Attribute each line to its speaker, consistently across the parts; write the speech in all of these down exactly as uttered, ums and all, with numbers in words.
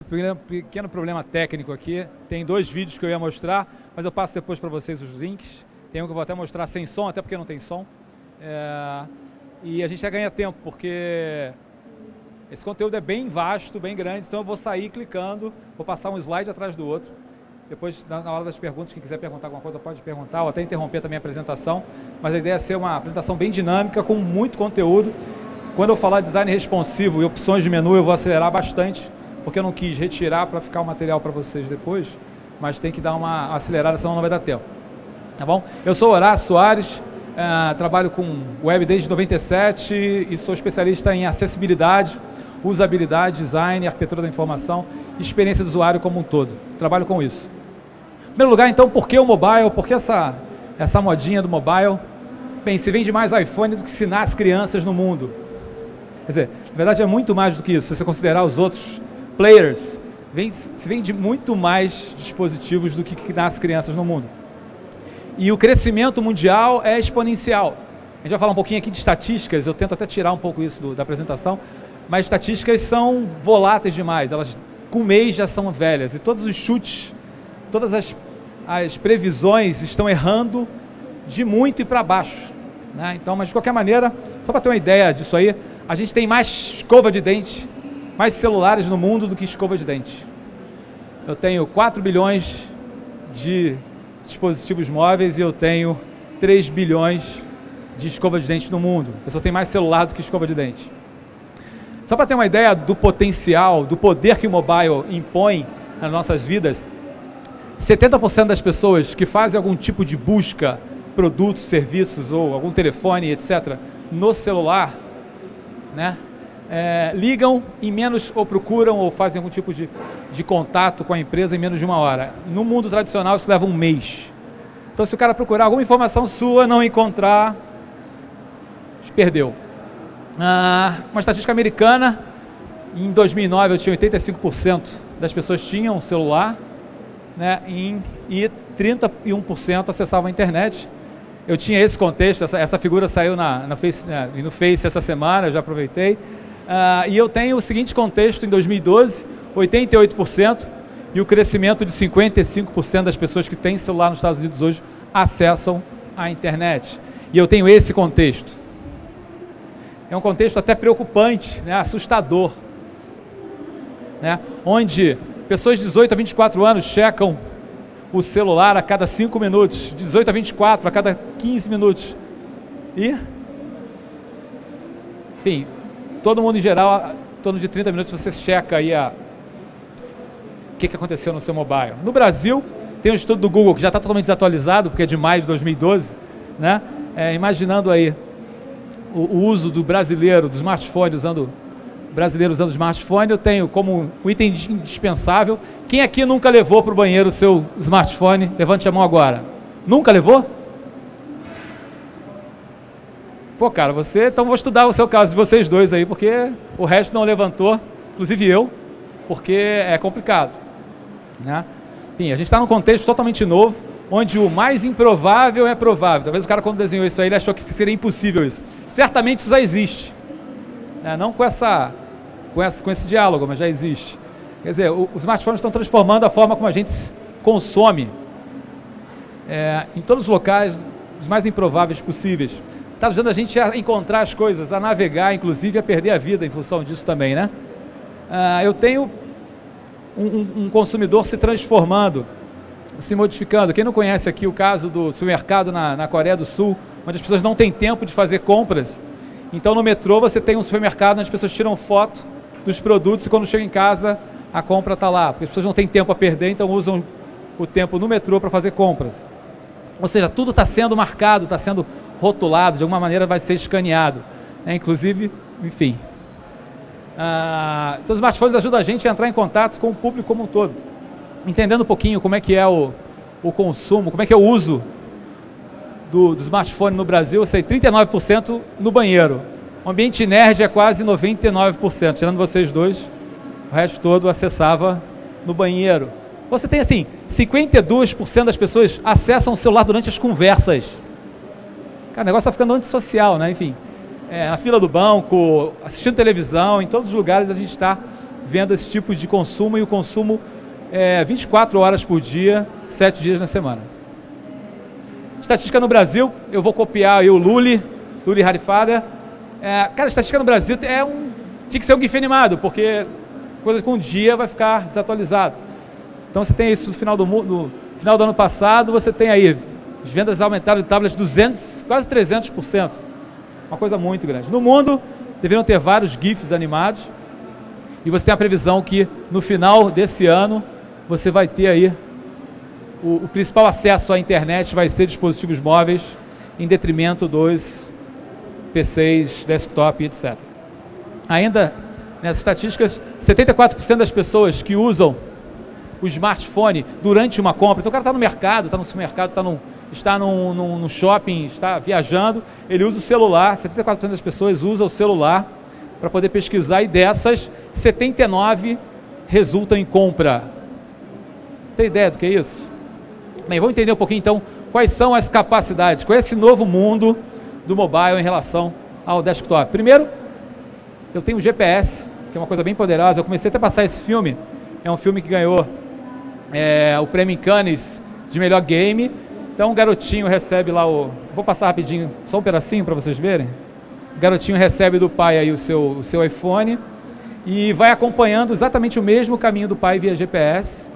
Speaker 1: Pequeno problema técnico aqui. Tem dois vídeos que eu ia mostrar, mas eu passo depois para vocês os links. Tem um que eu vou até mostrar sem som, até porque não tem som. É... E a gente já ganha tempo, porque esse conteúdo é bem vasto, bem grande, então eu vou sair clicando, vou passar um slide atrás do outro. Depois, na hora das perguntas, quem quiser perguntar alguma coisa pode perguntar, ou até interromper também a apresentação. Mas a ideia é ser uma apresentação bem dinâmica, com muito conteúdo. Quando eu falar design responsivo e opções de menu, eu vou acelerar bastante, porque eu não quis retirar para ficar o material para vocês depois, mas tem que dar uma acelerada, senão não vai dar tempo. Tá bom? Eu sou Horácio Soares, uh, trabalho com web desde noventa e sete e sou especialista em acessibilidade, usabilidade, design, arquitetura da informação, experiência do usuário como um todo. Trabalho com isso. Em primeiro lugar, então, por que o mobile? Por que essa, essa modinha do mobile? Bem, se vende mais iPhone do que se nasce crianças no mundo. Quer dizer, na verdade é muito mais do que isso. Se você considerar os outros players, vem, se vende muito mais dispositivos do que, que nasce crianças no mundo. E o crescimento mundial é exponencial. A gente vai falar um pouquinho aqui de estatísticas, eu tento até tirar um pouco isso do, da apresentação, mas estatísticas são voláteis demais, elas com um mês já são velhas, e todos os chutes, todas as, as previsões estão errando de muito e para baixo, né? Então, mas de qualquer maneira, só para ter uma ideia disso aí, a gente tem mais escova de dente, mais celulares no mundo do que escova de dente. Eu tenho quatro bilhões de dispositivos móveis e eu tenho três bilhões de escova de dente no mundo. Eu só tenho mais celular do que escova de dente. Só para ter uma ideia do potencial, do poder que o mobile impõe nas nossas vidas, setenta por cento das pessoas que fazem algum tipo de busca, produtos, serviços ou algum telefone, etcétera, no celular, né, é, ligam em menos, ou procuram, ou fazem algum tipo de, de contato com a empresa em menos de uma hora. No mundo tradicional isso leva um mês. Então se o cara procurar alguma informação sua, não encontrar, perdeu. Ah, uma estatística americana, em dois mil e nove eu tinha oitenta e cinco por cento das pessoas tinham um celular, né, em, e trinta e um por cento acessavam a internet. Eu tinha esse contexto, essa, essa figura saiu na, na face, né, no Face essa semana, eu já aproveitei. Uh, e eu tenho o seguinte contexto em dois mil e doze, oitenta e oito por cento, e o crescimento de cinquenta e cinco por cento das pessoas que têm celular nos Estados Unidos hoje acessam a internet. E eu tenho esse contexto. É um contexto até preocupante, né, assustador, né, onde pessoas de dezoito a vinte e quatro anos checam o celular a cada cinco minutos, dezoito a vinte e quatro a cada quinze minutos. E, enfim, todo mundo em geral, em torno de trinta minutos você checa aí a, o que, que aconteceu no seu mobile. No Brasil, tem um estudo do Google que já está totalmente desatualizado, porque é de maio de dois mil e doze, né? É, imaginando aí o, o uso do brasileiro, do smartphone, usando brasileiro usando smartphone, eu tenho como um item indispensável. Quem aqui nunca levou para o banheiro o seu smartphone? Levante a mão agora. Nunca levou? Pô, cara, você... Então vou estudar o seu caso de vocês dois aí, porque o resto não levantou, inclusive eu, porque é complicado, né? Enfim, a gente está num contexto totalmente novo, onde o mais improvável é provável. Talvez o cara, quando desenhou isso aí, ele achou que seria impossível isso. Certamente isso já existe, né? Não com essa... Com esse, com esse diálogo, mas já existe. Quer dizer, o, os smartphones estão transformando a forma como a gente consome, é, em todos os locais, os mais improváveis possíveis. Está ajudando a gente a encontrar as coisas, a navegar, inclusive a perder a vida em função disso também, né? Ah, eu tenho um, um, um consumidor se transformando, se modificando. Quem não conhece aqui o caso do supermercado na, na Coreia do Sul, onde as pessoas não têm tempo de fazer compras, então no metrô você tem um supermercado onde as pessoas tiram foto dos produtos e quando chega em casa a compra está lá, porque as pessoas não têm tempo a perder, então usam o tempo no metrô para fazer compras. Ou seja, tudo está sendo marcado, está sendo rotulado, de alguma maneira vai ser escaneado, né? Inclusive, enfim. Ah, então os smartphones ajudam a gente a entrar em contato com o público como um todo, entendendo um pouquinho como é que é o, o consumo, como é que é o uso do, do smartphone no Brasil. Eu sei, trinta e nove por cento no banheiro. O ambiente nerd é quase noventa e nove por cento, tirando vocês dois, o resto todo acessava no banheiro. Você tem assim, cinquenta e dois por cento das pessoas acessam o celular durante as conversas. Cara, o negócio está ficando antissocial, né? Enfim, é, na fila do banco, assistindo televisão, em todos os lugares a gente está vendo esse tipo de consumo, e o consumo é vinte e quatro horas por dia, sete dias na semana. Estatística no Brasil, eu vou copiar aí o Luli, Luli Harifaga. É, cara, estatística no Brasil é um, tinha que ser um GIF animado, porque coisa que um dia vai ficar desatualizado. Então você tem isso no final do, no final do ano passado, você tem aí, as vendas aumentaram de tablets duzentos, quase trezentos por cento. Uma coisa muito grande. No mundo, deveriam ter vários GIFs animados, e você tem a previsão que no final desse ano, você vai ter aí, o, o principal acesso à internet vai ser dispositivos móveis, em detrimento dos P Cs, desktop, etcétera. Ainda, nessas estatísticas, setenta e quatro por cento das pessoas que usam o smartphone durante uma compra, então o cara está no mercado, está no supermercado, está no, está no, no, no shopping, está viajando, ele usa o celular, setenta e quatro por cento das pessoas usam o celular para poder pesquisar, e dessas, setenta e nove resultam em compra. Você tem ideia do que é isso? Bem, vamos entender um pouquinho então quais são as capacidades, qual é esse novo mundo do mobile em relação ao desktop. Primeiro, eu tenho o G P S, que é uma coisa bem poderosa. Eu comecei até a passar esse filme, é um filme que ganhou é, o prêmio em Cannes de melhor game. Então o garotinho recebe lá o... Vou passar rapidinho, só um pedacinho para vocês verem. O garotinho recebe do pai aí o seu, o seu iPhone e vai acompanhando exatamente o mesmo caminho do pai via G P S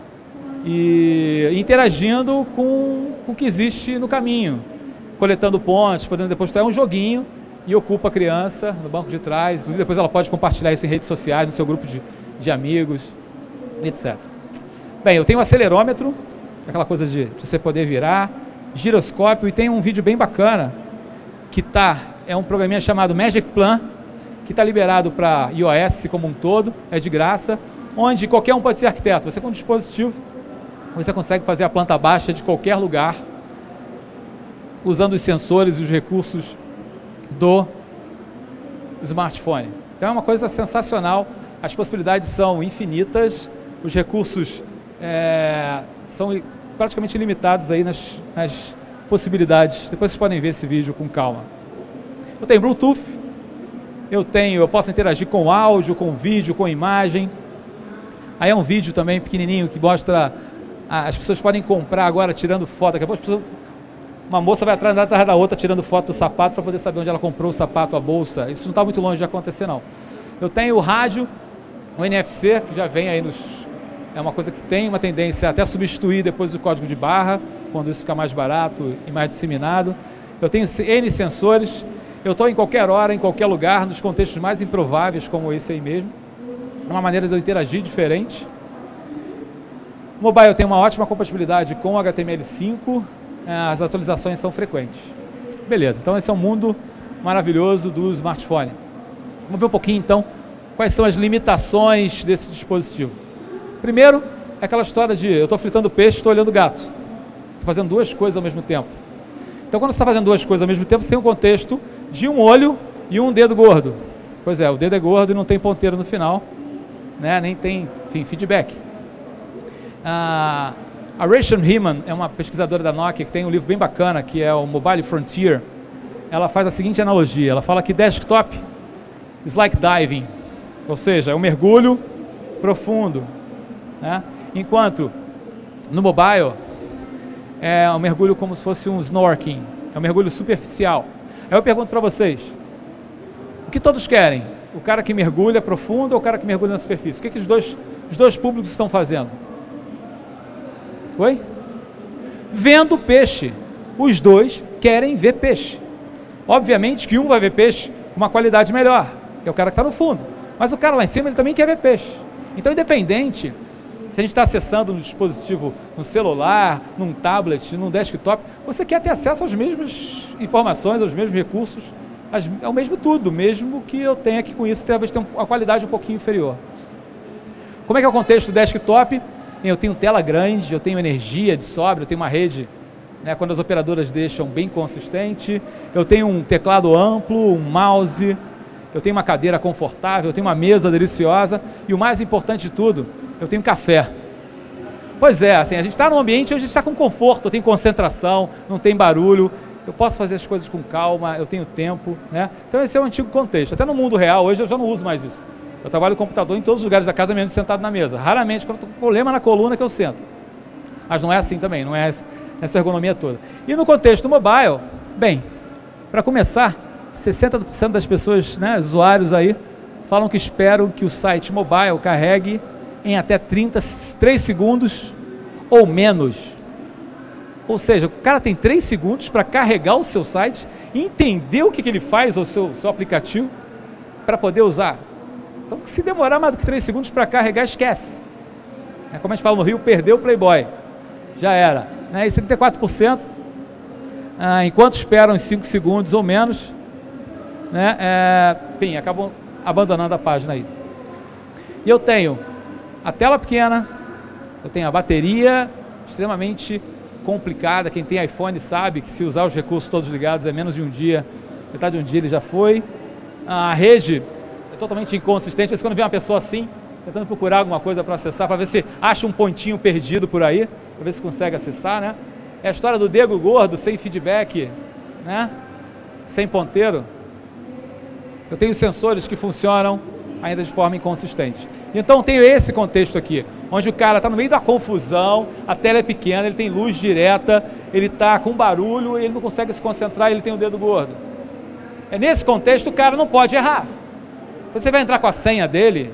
Speaker 1: e interagindo com, com o que existe no caminho, coletando pontos, podendo depositar. É um joguinho e ocupa a criança no banco de trás. Inclusive depois ela pode compartilhar isso em redes sociais, no seu grupo de, de amigos, etcétera. Bem, eu tenho um acelerômetro, aquela coisa de, de você poder virar, giroscópio, e tem um vídeo bem bacana que tá, é um programinha chamado Magic Plan, que está liberado para iOS como um todo, é de graça, onde qualquer um pode ser arquiteto. Você com um dispositivo, você consegue fazer a planta baixa de qualquer lugar, usando os sensores e os recursos do smartphone. Então é uma coisa sensacional, as possibilidades são infinitas, os recursos é, são praticamente ilimitados aí nas, nas possibilidades. Depois vocês podem ver esse vídeo com calma. Eu tenho Bluetooth, eu tenho, eu posso interagir com áudio, com vídeo, com imagem. Aí é um vídeo também pequenininho que mostra, as pessoas podem comprar agora tirando foto. Daqui a pouco as pessoas, uma moça vai atrás, atrás da outra tirando foto do sapato para poder saber onde ela comprou o sapato, a bolsa. Isso não está muito longe de acontecer, não. Eu tenho o rádio, o N F C, que já vem aí nos... É uma coisa que tem uma tendência até a substituir depois o código de barra, quando isso fica mais barato e mais disseminado. Eu tenho N sensores, eu estou em qualquer hora, em qualquer lugar, nos contextos mais improváveis, como esse aí mesmo. É uma maneira de eu interagir diferente. O mobile tem uma ótima compatibilidade com o H T M L cinco, as atualizações são frequentes. Beleza, então esse é um mundo maravilhoso do smartphone. Vamos ver um pouquinho então quais são as limitações desse dispositivo. Primeiro, é aquela história de eu estou fritando peixe, estou olhando gato. Estou fazendo duas coisas ao mesmo tempo. Então quando você está fazendo duas coisas ao mesmo tempo, você tem um contexto de um olho e um dedo gordo. Pois é, o dedo é gordo e não tem ponteiro no final, né? Nem tem, enfim, feedback. Ah, a Rachel Heeman é uma pesquisadora da Nokia que tem um livro bem bacana, que é o Mobile Frontier. Ela faz a seguinte analogia, ela fala que desktop is like diving, ou seja, é um mergulho profundo, né? Enquanto no mobile é um mergulho como se fosse um snorkeling, é um mergulho superficial. Aí eu pergunto para vocês, o que todos querem? O cara que mergulha profundo ou o cara que mergulha na superfície? O que, que os, dois, os dois públicos estão fazendo? Oi? Vendo peixe. Os dois querem ver peixe. Obviamente que um vai ver peixe com uma qualidade melhor, que é o cara que está no fundo. Mas o cara lá em cima, ele também quer ver peixe. Então, independente se a gente está acessando no dispositivo, no celular, num tablet, num desktop, você quer ter acesso às mesmas informações, aos mesmos recursos, ao mesmo tudo, mesmo que eu tenha que com isso talvez tenha uma qualidade um pouquinho inferior. Como é que é o contexto do desktop? Eu tenho tela grande, eu tenho energia de sobra, eu tenho uma rede, né, quando as operadoras deixam, bem consistente, eu tenho um teclado amplo, um mouse, eu tenho uma cadeira confortável, eu tenho uma mesa deliciosa e o mais importante de tudo, eu tenho café. Pois é, assim, a gente está num ambiente onde a gente está com conforto, eu tenho concentração, não tem barulho, eu posso fazer as coisas com calma, eu tenho tempo, né? Então esse é o antigo contexto. Até no mundo real, hoje eu já não uso mais isso. Eu trabalho com computador em todos os lugares da casa, mesmo sentado na mesa. Raramente, quando eu estou com problema na coluna, que eu sento. Mas não é assim também, não é essa ergonomia toda. E no contexto mobile, bem, para começar, sessenta por cento das pessoas, né, usuários aí, falam que esperam que o site mobile carregue em até trinta, três segundos ou menos. Ou seja, o cara tem três segundos para carregar o seu site, entender o que, que ele faz, o seu, seu aplicativo, para poder usar. Então, se demorar mais do que três segundos para carregar, esquece. É como a gente fala no Rio, perdeu o Playboy. Já era. Né? E setenta e quatro por cento, ah, enquanto esperam os cinco segundos ou menos, né, é, enfim, acabam abandonando a página aí. E eu tenho a tela pequena, eu tenho a bateria extremamente complicada. Quem tem iPhone sabe que se usar os recursos todos ligados é menos de um dia, metade de um dia ele já foi. A rede é totalmente inconsistente. Mas quando vê uma pessoa assim, tentando procurar alguma coisa para acessar, para ver se acha um pontinho perdido por aí, para ver se consegue acessar, né? É a história do dedo gordo, sem feedback, né? Sem ponteiro. Eu tenho sensores que funcionam ainda de forma inconsistente. Então tenho esse contexto aqui, onde o cara está no meio da confusão, a tela é pequena, ele tem luz direta, ele está com barulho, ele não consegue se concentrar, ele tem o dedo gordo. É nesse contexto o cara não pode errar. Quando você vai entrar com a senha dele,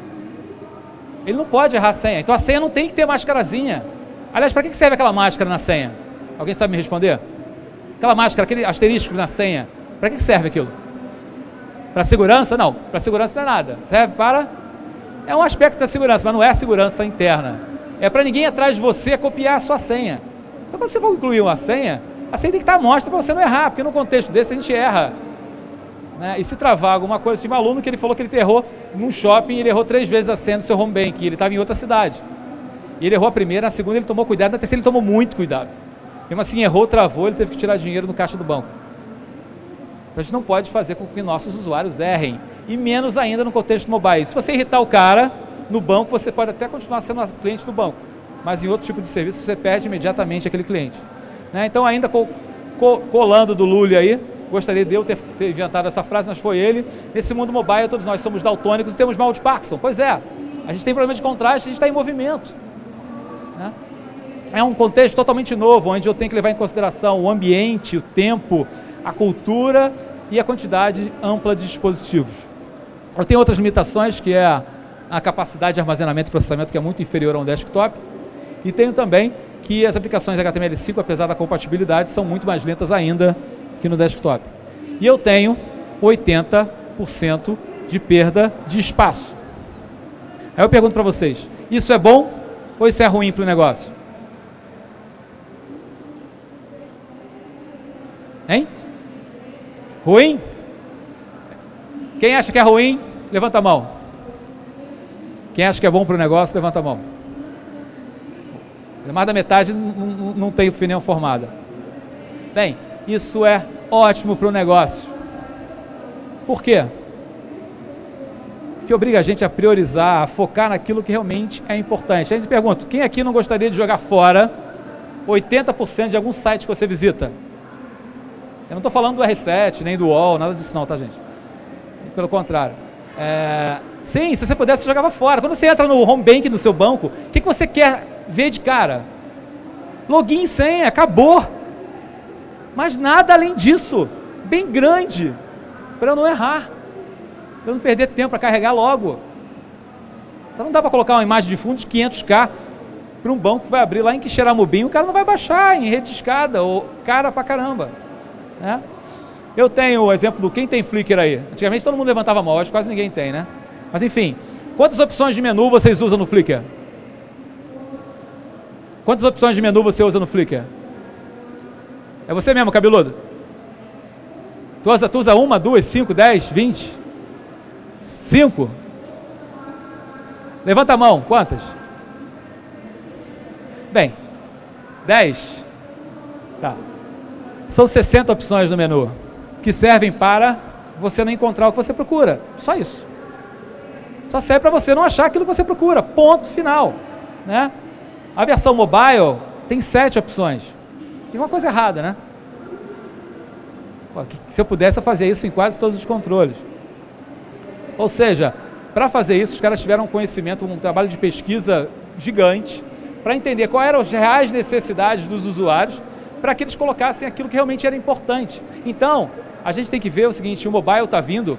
Speaker 1: ele não pode errar a senha. Então a senha não tem que ter máscarazinha. Aliás, para que serve aquela máscara na senha? Alguém sabe me responder? Aquela máscara, aquele asterisco na senha, para que serve aquilo? Para segurança? Não, para segurança não é nada. Serve para... É um aspecto da segurança, mas não é a segurança interna. É para ninguém atrás de você copiar a sua senha. Então quando você for incluir uma senha, a senha tem que estar à mostra para você não errar, porque no contexto desse a gente erra. Né? E se travar alguma coisa, tinha um aluno que ele falou que ele errou num shopping, ele errou três vezes a senha do seu home bank, e ele estava em outra cidade. E ele errou a primeira, a segunda ele tomou cuidado, na terceira ele tomou muito cuidado. Mesmo assim, errou, travou, ele teve que tirar dinheiro no caixa do banco. Então a gente não pode fazer com que nossos usuários errem, e menos ainda no contexto mobile. Se você irritar o cara no banco, você pode até continuar sendo cliente do banco, mas em outro tipo de serviço você perde imediatamente aquele cliente. Né? Então ainda co co colando do Lully aí, gostaria de eu ter, ter inventado essa frase, mas foi ele. Nesse mundo mobile todos nós somos daltônicos e temos mal de Parkinson. Pois é, a gente tem problema de contraste, a gente está em movimento. Né? É um contexto totalmente novo, onde eu tenho que levar em consideração o ambiente, o tempo, a cultura e a quantidade ampla de dispositivos. Eu tenho outras limitações, que é a, a capacidade de armazenamento e processamento, que é muito inferior a um desktop. E tenho também que as aplicações H T M L cinco, apesar da compatibilidade, são muito mais lentas ainda que no desktop. E eu tenho oitenta por cento de perda de espaço. Aí eu pergunto para vocês, isso é bom ou isso é ruim para o negócio? Hein? Ruim? Quem acha que é ruim, levanta a mão. Quem acha que é bom para o negócio, levanta a mão. Mais da metade não, não, não tem opinião formada. Bem, isso é ótimo para o negócio. Por quê? Porque obriga a gente a priorizar, a focar naquilo que realmente é importante. A gente pergunta, quem aqui não gostaria de jogar fora oitenta por cento de algum site que você visita? Eu não estou falando do R sete, nem do U O L, nada disso não, tá, gente? Pelo contrário. É... Sim, se você pudesse, você jogava fora. Quando você entra no home bank no seu banco, o que, que você quer ver de cara? Login e senha, acabou. Mas nada além disso. Bem grande. Para eu não errar. Para eu não perder tempo para carregar logo. Então não dá para colocar uma imagem de fundo de quinhentos K para um banco que vai abrir lá em Quixeramobim, o cara não vai baixar em rede de escada, ou cara pra caramba. Né? Eu tenho o exemplo do quem tem Flickr aí. Antigamente todo mundo levantava a mão, hoje quase ninguém tem, né? Mas enfim, quantas opções de menu vocês usam no Flickr? Quantas opções de menu você usa no Flickr? É você mesmo, cabeludo? Tu usa, tu usa uma, duas, cinco, dez, vinte? Cinco? Levanta a mão, quantas? Bem, dez? Tá. São sessenta opções no menu, que servem para você não encontrar o que você procura. Só isso. Só serve para você não achar aquilo que você procura. Ponto final. Né? A versão mobile tem sete opções. Tem uma coisa errada, né? Pô, se eu pudesse, eu fazia isso em quase todos os controles. Ou seja, Para fazer isso, os caras tiveram um conhecimento, um trabalho de pesquisa gigante, para entender quais eram as reais necessidades dos usuários, para que eles colocassem aquilo que realmente era importante. Então, a gente tem que ver o seguinte, o mobile está vindo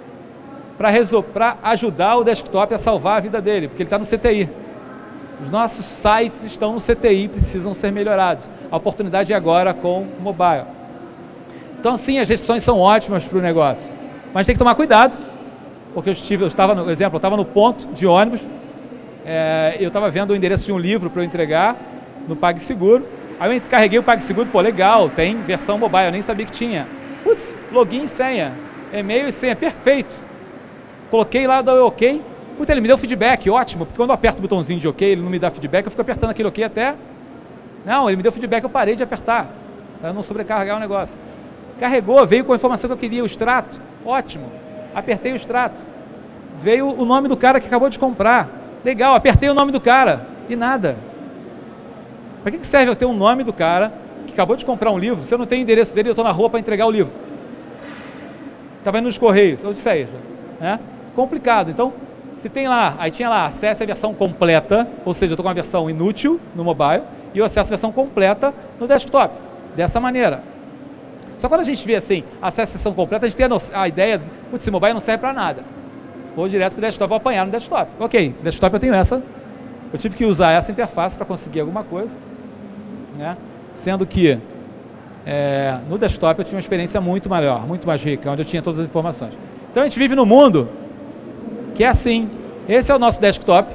Speaker 1: para ajudar o desktop a salvar a vida dele, porque ele está no C T I. Os nossos sites estão no C T I, precisam ser melhorados. A oportunidade é agora com o mobile. Então, sim, as restrições são ótimas para o negócio, mas tem que tomar cuidado, porque eu estive, eu estava, no exemplo, eu estava no ponto de ônibus, é, eu estava vendo o endereço de um livro para eu entregar no PagSeguro, aí eu carreguei o PagSeguro, pô, legal, tem versão mobile, eu nem sabia que tinha. Putz, login e senha, e-mail e senha, perfeito. Coloquei lá, deu ok, putz, ele me deu feedback, ótimo, porque quando eu aperto o botãozinho de ok, ele não me dá feedback, eu fico apertando aquele ok até... Não, ele me deu feedback, eu parei de apertar, para não sobrecarregar o negócio. Carregou, veio com a informação que eu queria, o extrato, ótimo. Apertei o extrato, veio o nome do cara que acabou de comprar, legal, apertei o nome do cara, e nada. Para que serve eu ter o nome do cara que acabou de comprar um livro, se eu não tenho o endereço dele, eu estou na rua para entregar o livro? Estava indo nos Correios, ou seja, né? Complicado. Então, se tem lá, aí tinha lá, acesse a versão completa, ou seja, eu estou com uma versão inútil no mobile, e eu acesso a versão completa no desktop, dessa maneira. Só quando a gente vê assim, acesso a versão completa, a gente tem a, a ideia de, putz, esse mobile não serve para nada. Vou direto para o desktop, vou apanhar no desktop. Ok, desktop eu tenho essa, eu tive que usar essa interface para conseguir alguma coisa, né? Sendo que é, no desktop eu tive uma experiência muito melhor, muito mais rica, onde eu tinha todas as informações. Então a gente vive num mundo que é assim, esse é o nosso desktop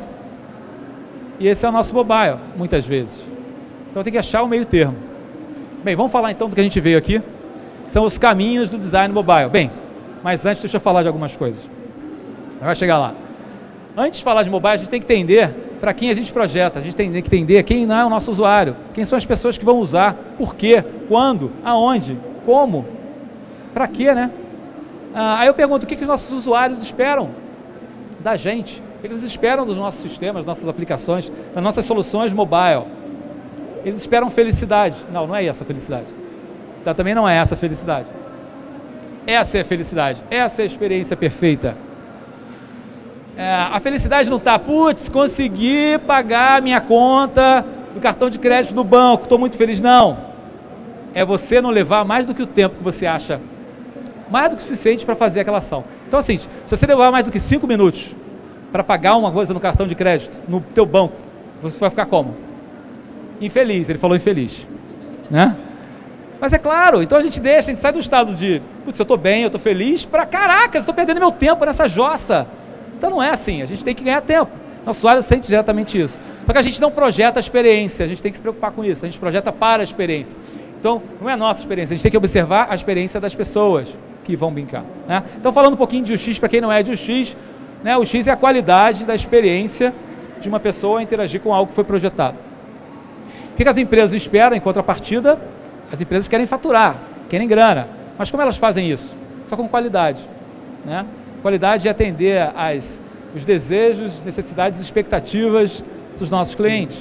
Speaker 1: e esse é o nosso mobile, muitas vezes. Então tem que achar o meio termo. Bem, vamos falar então do que a gente veio aqui, são os caminhos do design mobile. Bem, mas antes deixa eu falar de algumas coisas. Vai chegar lá. Antes de falar de mobile, a gente tem que entender para quem a gente projeta, a gente tem que entender quem não é o nosso usuário, quem são as pessoas que vão usar, por quê, quando, aonde, como, para quê, né? Ah, aí eu pergunto, o que, que os nossos usuários esperam da gente? O que eles esperam dos nossos sistemas, das nossas aplicações, das nossas soluções mobile? Eles esperam felicidade. Não, não é essa a felicidade. Então, também não é essa a felicidade. Essa é a felicidade. Essa é a experiência perfeita. É, a felicidade não está, putz, consegui pagar minha conta do cartão de crédito do banco, estou muito feliz. Não. É você não levar mais do que o tempo que você acha, mais do que o suficiente para fazer aquela ação. Então, assim, se você levar mais do que cinco minutos para pagar uma coisa no cartão de crédito, no teu banco, você vai ficar como? Infeliz, ele falou infeliz, né? Mas é claro, então a gente deixa, a gente sai do estado de, putz, eu estou bem, eu estou feliz, para caraca, eu estou perdendo meu tempo nessa jossa. Então não é assim, a gente tem que ganhar tempo. Nosso usuário sente diretamente isso. Só que a gente não projeta a experiência, a gente tem que se preocupar com isso, a gente projeta para a experiência. Então não é a nossa experiência, a gente tem que observar a experiência das pessoas que vão brincar, né? Então falando um pouquinho de U X, para quem não é de U X, né, o X é a qualidade da experiência de uma pessoa interagir com algo que foi projetado. O que as empresas esperam em contrapartida? As empresas querem faturar, querem grana. Mas como elas fazem isso? Só com qualidade, né? Qualidade é atender às, os desejos, necessidades e expectativas dos nossos clientes.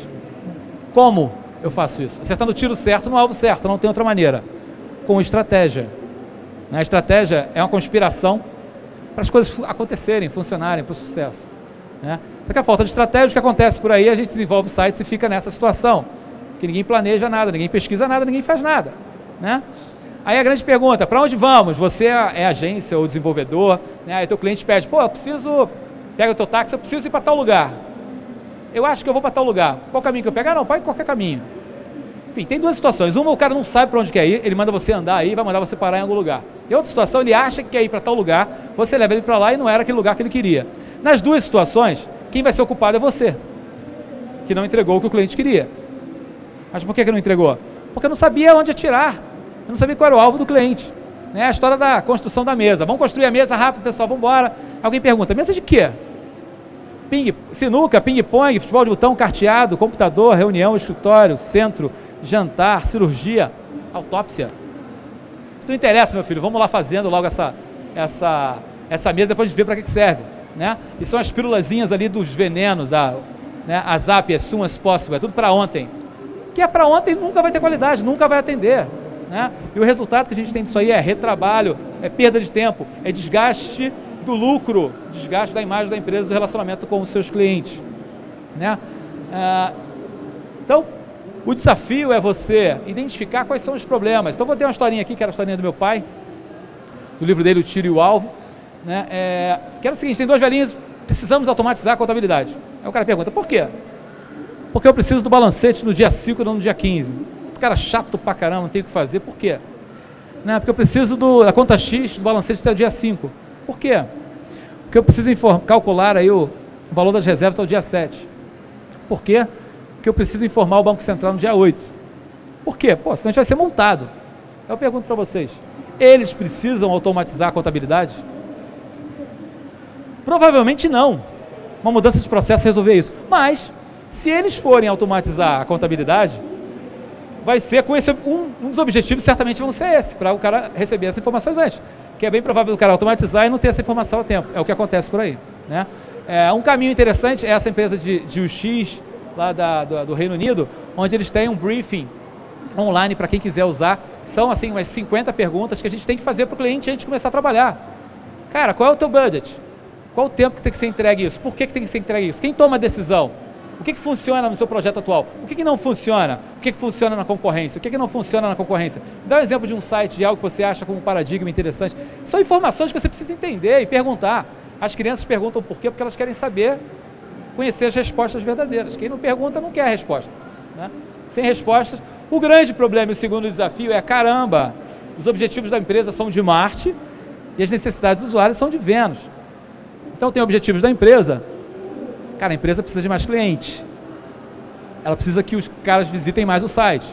Speaker 1: Como eu faço isso? Acertando o tiro certo no alvo certo, não tem outra maneira. Com estratégia. A estratégia é uma conspiração para as coisas acontecerem, funcionarem, para o sucesso, né? Só que a falta de estratégia, o que acontece por aí, a gente desenvolve sites e fica nessa situação. Que ninguém planeja nada, ninguém pesquisa nada, ninguém faz nada, né? Aí a grande pergunta, para onde vamos? Você é agência ou desenvolvedor, né? Aí teu cliente pede, pô, eu preciso, pega o teu táxi, eu preciso ir para tal lugar. Eu acho que eu vou para tal lugar. Qual caminho que eu pego? Ah, não, pode qualquer caminho. Enfim, tem duas situações. Uma, o cara não sabe para onde quer ir, ele manda você andar aí, vai mandar você parar em algum lugar. E outra situação, ele acha que quer ir para tal lugar, você leva ele para lá e não era aquele lugar que ele queria. Nas duas situações, quem vai ser ocupado é você, que não entregou o que o cliente queria. Mas por que que não entregou? Porque não sabia onde atirar, não sabia qual era o alvo do cliente, né? A história da construção da mesa. Vamos construir a mesa rápido, pessoal, vamos embora. Alguém pergunta, mesa de quê? Ping, sinuca, ping-pong, futebol de botão, carteado, computador, reunião, escritório, centro, jantar, cirurgia, autópsia. Isso não interessa, meu filho, vamos lá fazendo logo essa, essa, essa mesa, depois a gente vê para que serve, né? E são as pílulazinhas ali dos venenos, da, né? As A P, as soon as possible, é tudo para ontem. Que é para ontem, nunca vai ter qualidade, nunca vai atender, né? E o resultado que a gente tem disso aí é retrabalho, é perda de tempo, é desgaste do lucro, desgaste da imagem da empresa, do relacionamento com os seus clientes, né? Ah, então, o desafio é você identificar quais são os problemas. Então, vou ter uma historinha aqui, que era a historinha do meu pai, do livro dele, O Tiro e o Alvo, né? É, que era o seguinte, tem dois velhinhos, precisamos automatizar a contabilidade. Aí o cara pergunta, por quê? Porque eu preciso do balancete no dia cinco e não no dia quinze. O cara chato pra caramba, não tem o que fazer, por quê? Né? Porque eu preciso do, da conta X do balancete até o dia cinco. Por quê? Porque eu preciso inform, calcular aí o, o valor das reservas até o dia sete. Por quê? Porque eu preciso informar o Banco Central no dia oito. Por quê? Pô, senão a gente vai ser montado. Eu pergunto para vocês, eles precisam automatizar a contabilidade? Provavelmente não. Uma mudança de processo resolver isso. Mas, se eles forem automatizar a contabilidade, vai ser com esse, um, um dos objetivos certamente vão ser esse, para o cara receber essas informações antes. Que é bem provável o cara automatizar e não ter essa informação a tempo. É o que acontece por aí, né? É, um caminho interessante é essa empresa de, de U X, lá da, do, do Reino Unido, onde eles têm um briefing online para quem quiser usar. São assim umas cinquenta perguntas que a gente tem que fazer para o cliente antes de começar a trabalhar. Cara, qual é o teu budget? Qual o tempo que tem que ser entregue isso? Por que, que tem que ser entregue isso? Quem toma a decisão? O que, que funciona no seu projeto atual? O que, que não funciona? O que, que funciona na concorrência? O que, que não funciona na concorrência? Dá um exemplo de um site, de algo que você acha como um paradigma interessante. São informações que você precisa entender e perguntar. As crianças perguntam por quê? Porque elas querem saber, conhecer as respostas verdadeiras. Quem não pergunta não quer a resposta, né? Sem respostas. O grande problema e o segundo desafio é, caramba, os objetivos da empresa são de Marte e as necessidades dos usuários são de Vênus. Então tem objetivos da empresa. Cara, a empresa precisa de mais clientes. Ela precisa que os caras visitem mais o site.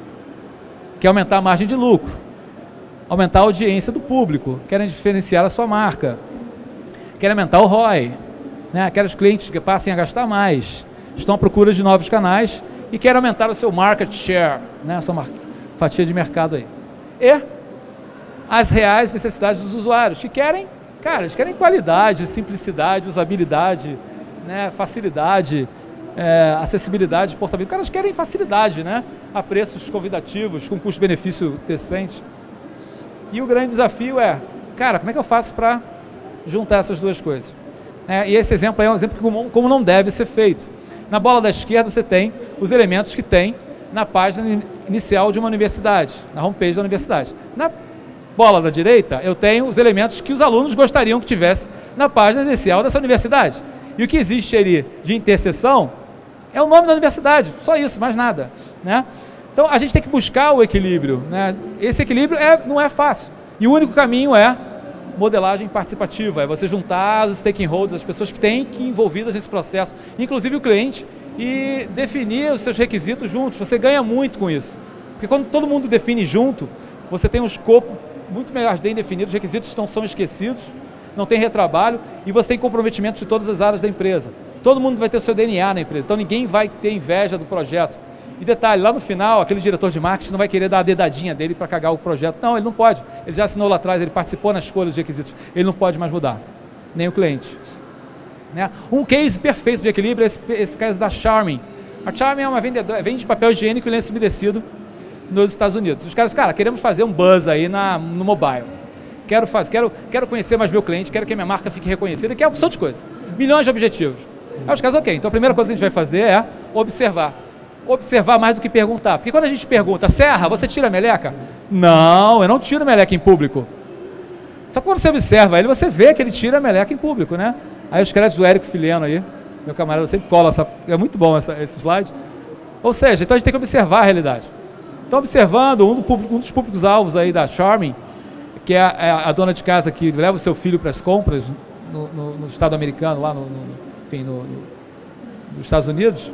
Speaker 1: Quer aumentar a margem de lucro. Aumentar a audiência do público. Querem diferenciar a sua marca. Querem aumentar o R O I. Né? Querem os clientes que passem a gastar mais. Estão à procura de novos canais. E querem aumentar o seu market share. Né? A sua fatia de mercado aí. E as reais necessidades dos usuários. Que querem, cara, eles querem qualidade, simplicidade, usabilidade, né, facilidade, é, acessibilidade, portabilidade. Os caras querem facilidade, né, a preços convidativos, com custo-benefício decente. E o grande desafio é, cara, como é que eu faço para juntar essas duas coisas? É, e esse exemplo é um exemplo de como, como não deve ser feito. Na bola da esquerda você tem os elementos que tem na página inicial de uma universidade, na homepage da universidade. Na bola da direita eu tenho os elementos que os alunos gostariam que tivesse na página inicial dessa universidade. E o que existe ali de interseção é o nome da universidade, só isso, mais nada, né? Então a gente tem que buscar o equilíbrio, né? Esse equilíbrio é, não é fácil. E o único caminho é modelagem participativa, é você juntar os stakeholders, as pessoas que têm que ir envolvidas nesse processo, inclusive o cliente, e definir os seus requisitos juntos. Você ganha muito com isso. Porque quando todo mundo define junto, você tem um escopo muito melhor bem definido, os requisitos não são esquecidos, não tem retrabalho e você tem comprometimento de todas as áreas da empresa. Todo mundo vai ter o seu D N A na empresa, então ninguém vai ter inveja do projeto. E detalhe, lá no final, aquele diretor de marketing não vai querer dar a dedadinha dele para cagar o projeto. Não, ele não pode. Ele já assinou lá atrás, ele participou na escolha dos requisitos. Ele não pode mais mudar, nem o cliente. Né? Um case perfeito de equilíbrio é esse, esse caso da Charmin. A Charmin é uma vendedora, vende papel higiênico e lenço umedecido nos Estados Unidos. Os caras, cara, queremos fazer um buzz aí na, no mobile. Quero, fazer, quero, quero conhecer mais meu cliente, quero que a minha marca fique reconhecida, que é uma opção de coisas. Milhões de objetivos. Aí os caras, ok, então a primeira coisa que a gente vai fazer é observar. Observar mais do que perguntar. Porque quando a gente pergunta, Serra, você tira a meleca? Não, eu não tiro a meleca em público. Só que quando você observa ele, você vê que ele tira a meleca em público, né? Aí os créditos do Érico Fileno aí, meu camarada sempre cola, essa, é muito bom essa, esse slide. Ou seja, então a gente tem que observar a realidade. Então observando, um, do público, um dos públicos-alvos aí da Charmin, que é a, é a dona de casa que leva o seu filho para as compras no, no, no estado americano, lá no, no, enfim, no, no, nos Estados Unidos,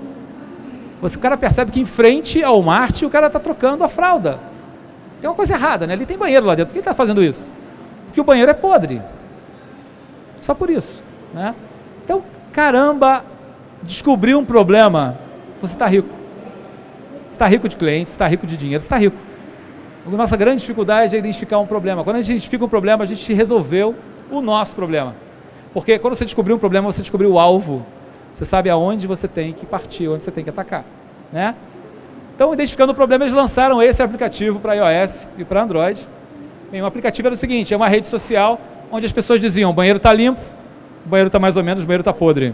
Speaker 1: você, o cara percebe que em frente ao Marte o cara está trocando a fralda. Tem uma coisa errada, né? Ali tem banheiro lá dentro. Por que ele está fazendo isso? Porque o banheiro é podre. Só por isso, né? Então, caramba, descobrir um problema, você está rico. Você está rico de clientes, você está rico de dinheiro, você está rico. A nossa grande dificuldade é identificar um problema. Quando a gente identifica um problema, a gente resolveu o nosso problema. Porque quando você descobrir um problema, você descobriu o alvo. Você sabe aonde você tem que partir, onde você tem que atacar, né? Então, identificando o problema, eles lançaram esse aplicativo para iOS e para Android. Bem, o aplicativo era o seguinte, é uma rede social onde as pessoas diziam, o banheiro está limpo, o banheiro está mais ou menos, o banheiro está podre.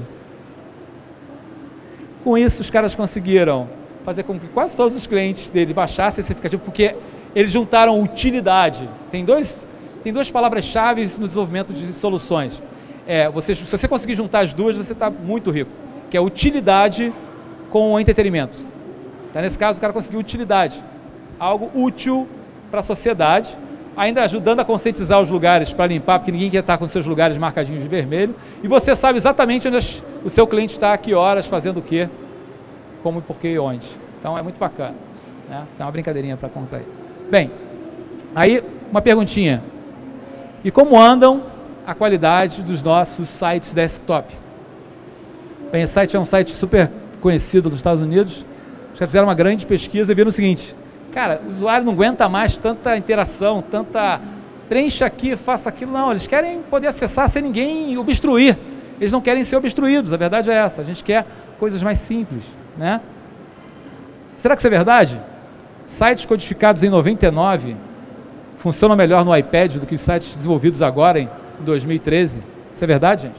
Speaker 1: Com isso, os caras conseguiram fazer com que quase todos os clientes dele baixassem esse aplicativo, porque eles juntaram utilidade. Tem, dois, tem duas palavras-chave no desenvolvimento de soluções. É, você, se você conseguir juntar as duas, você está muito rico, que é utilidade com o entretenimento. Então, nesse caso, o cara conseguiu utilidade, algo útil para a sociedade, ainda ajudando a conscientizar os lugares para limpar, porque ninguém quer estar com seus lugares marcadinhos de vermelho, e você sabe exatamente onde as, o seu cliente está, a que horas, fazendo o quê, como, porquê e onde. Então é muito bacana, né? Dá uma brincadeirinha para contar aí. Bem, aí uma perguntinha. E como andam a qualidade dos nossos sites desktop? Bem, esse site é um site super conhecido nos Estados Unidos. Os caras fizeram uma grande pesquisa e viram o seguinte: cara, o usuário não aguenta mais tanta interação, tanta preencha aqui, faça aquilo. Não, eles querem poder acessar sem ninguém obstruir. Eles não querem ser obstruídos, a verdade é essa. A gente quer coisas mais simples, né? Será que isso é verdade? Sites codificados em noventa e nove funcionam melhor no iPad do que os sites desenvolvidos agora em dois mil e treze. Isso é verdade, gente?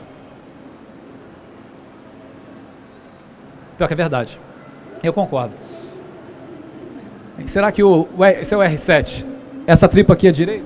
Speaker 1: Pior que é verdade. Eu concordo. Será que o, esse é o R sete? Essa tripa aqui é direita?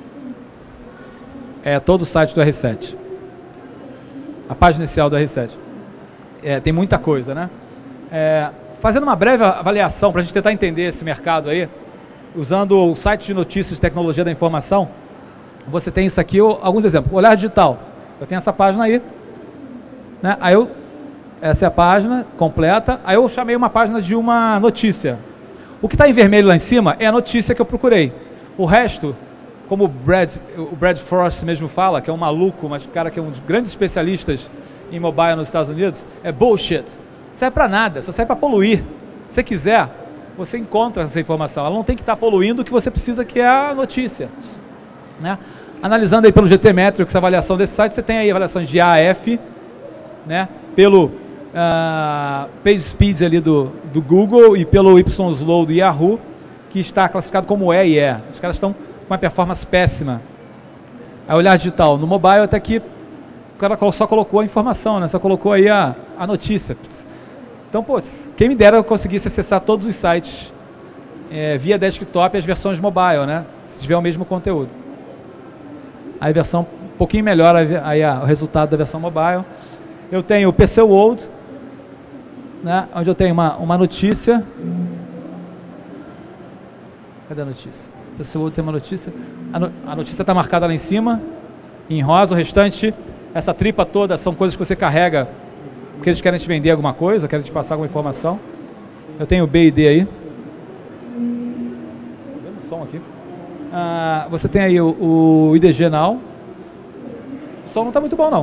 Speaker 1: É todo o site do R sete. A página inicial do R sete. É, tem muita coisa, né? É, fazendo uma breve avaliação para a gente tentar entender esse mercado aí, usando o site de notícias de tecnologia da informação, você tem isso aqui, alguns exemplos. Olhar Digital. Eu tenho essa página aí, né? Aí eu, essa é a página completa. Aí eu chamei uma página de uma notícia. O que está em vermelho lá em cima é a notícia que eu procurei. O resto, como o Brad, o Brad Frost mesmo fala, que é um maluco, mas o cara que é um dos grandes especialistas em mobile nos Estados Unidos, é bullshit. Não serve para nada, só serve para poluir. Se você quiser, você encontra essa informação. Ela não tem que estar poluindo o que você precisa, que é a notícia, né? Analisando aí pelo G T Metrics a avaliação desse site, você tem aí avaliações de A F, né? Pelo uh, PageSpeed ali do, do Google e pelo YSlow do Yahoo, que está classificado como E e E. Os caras estão com uma performance péssima. A Olhar Digital no mobile, até que o cara só colocou a informação, né? Só colocou aí a, a notícia. Então, pô, quem me dera eu conseguisse acessar todos os sites é, via desktop e as versões mobile, né? Se tiver o mesmo conteúdo. Aí a versão um pouquinho melhor, aí a, o resultado da versão mobile. Eu tenho o P C World, né? Onde eu tenho uma, uma notícia. Cadê a notícia? O P C World tem uma notícia. A, no, a notícia está marcada lá em cima, em rosa. O restante, essa tripa toda, são coisas que você carrega porque eles querem te vender alguma coisa, querem te passar alguma informação. Eu tenho o B e D aí. Estou vendo o som aqui. Ah, você tem aí o, o I D G Now. O som não está muito bom, não.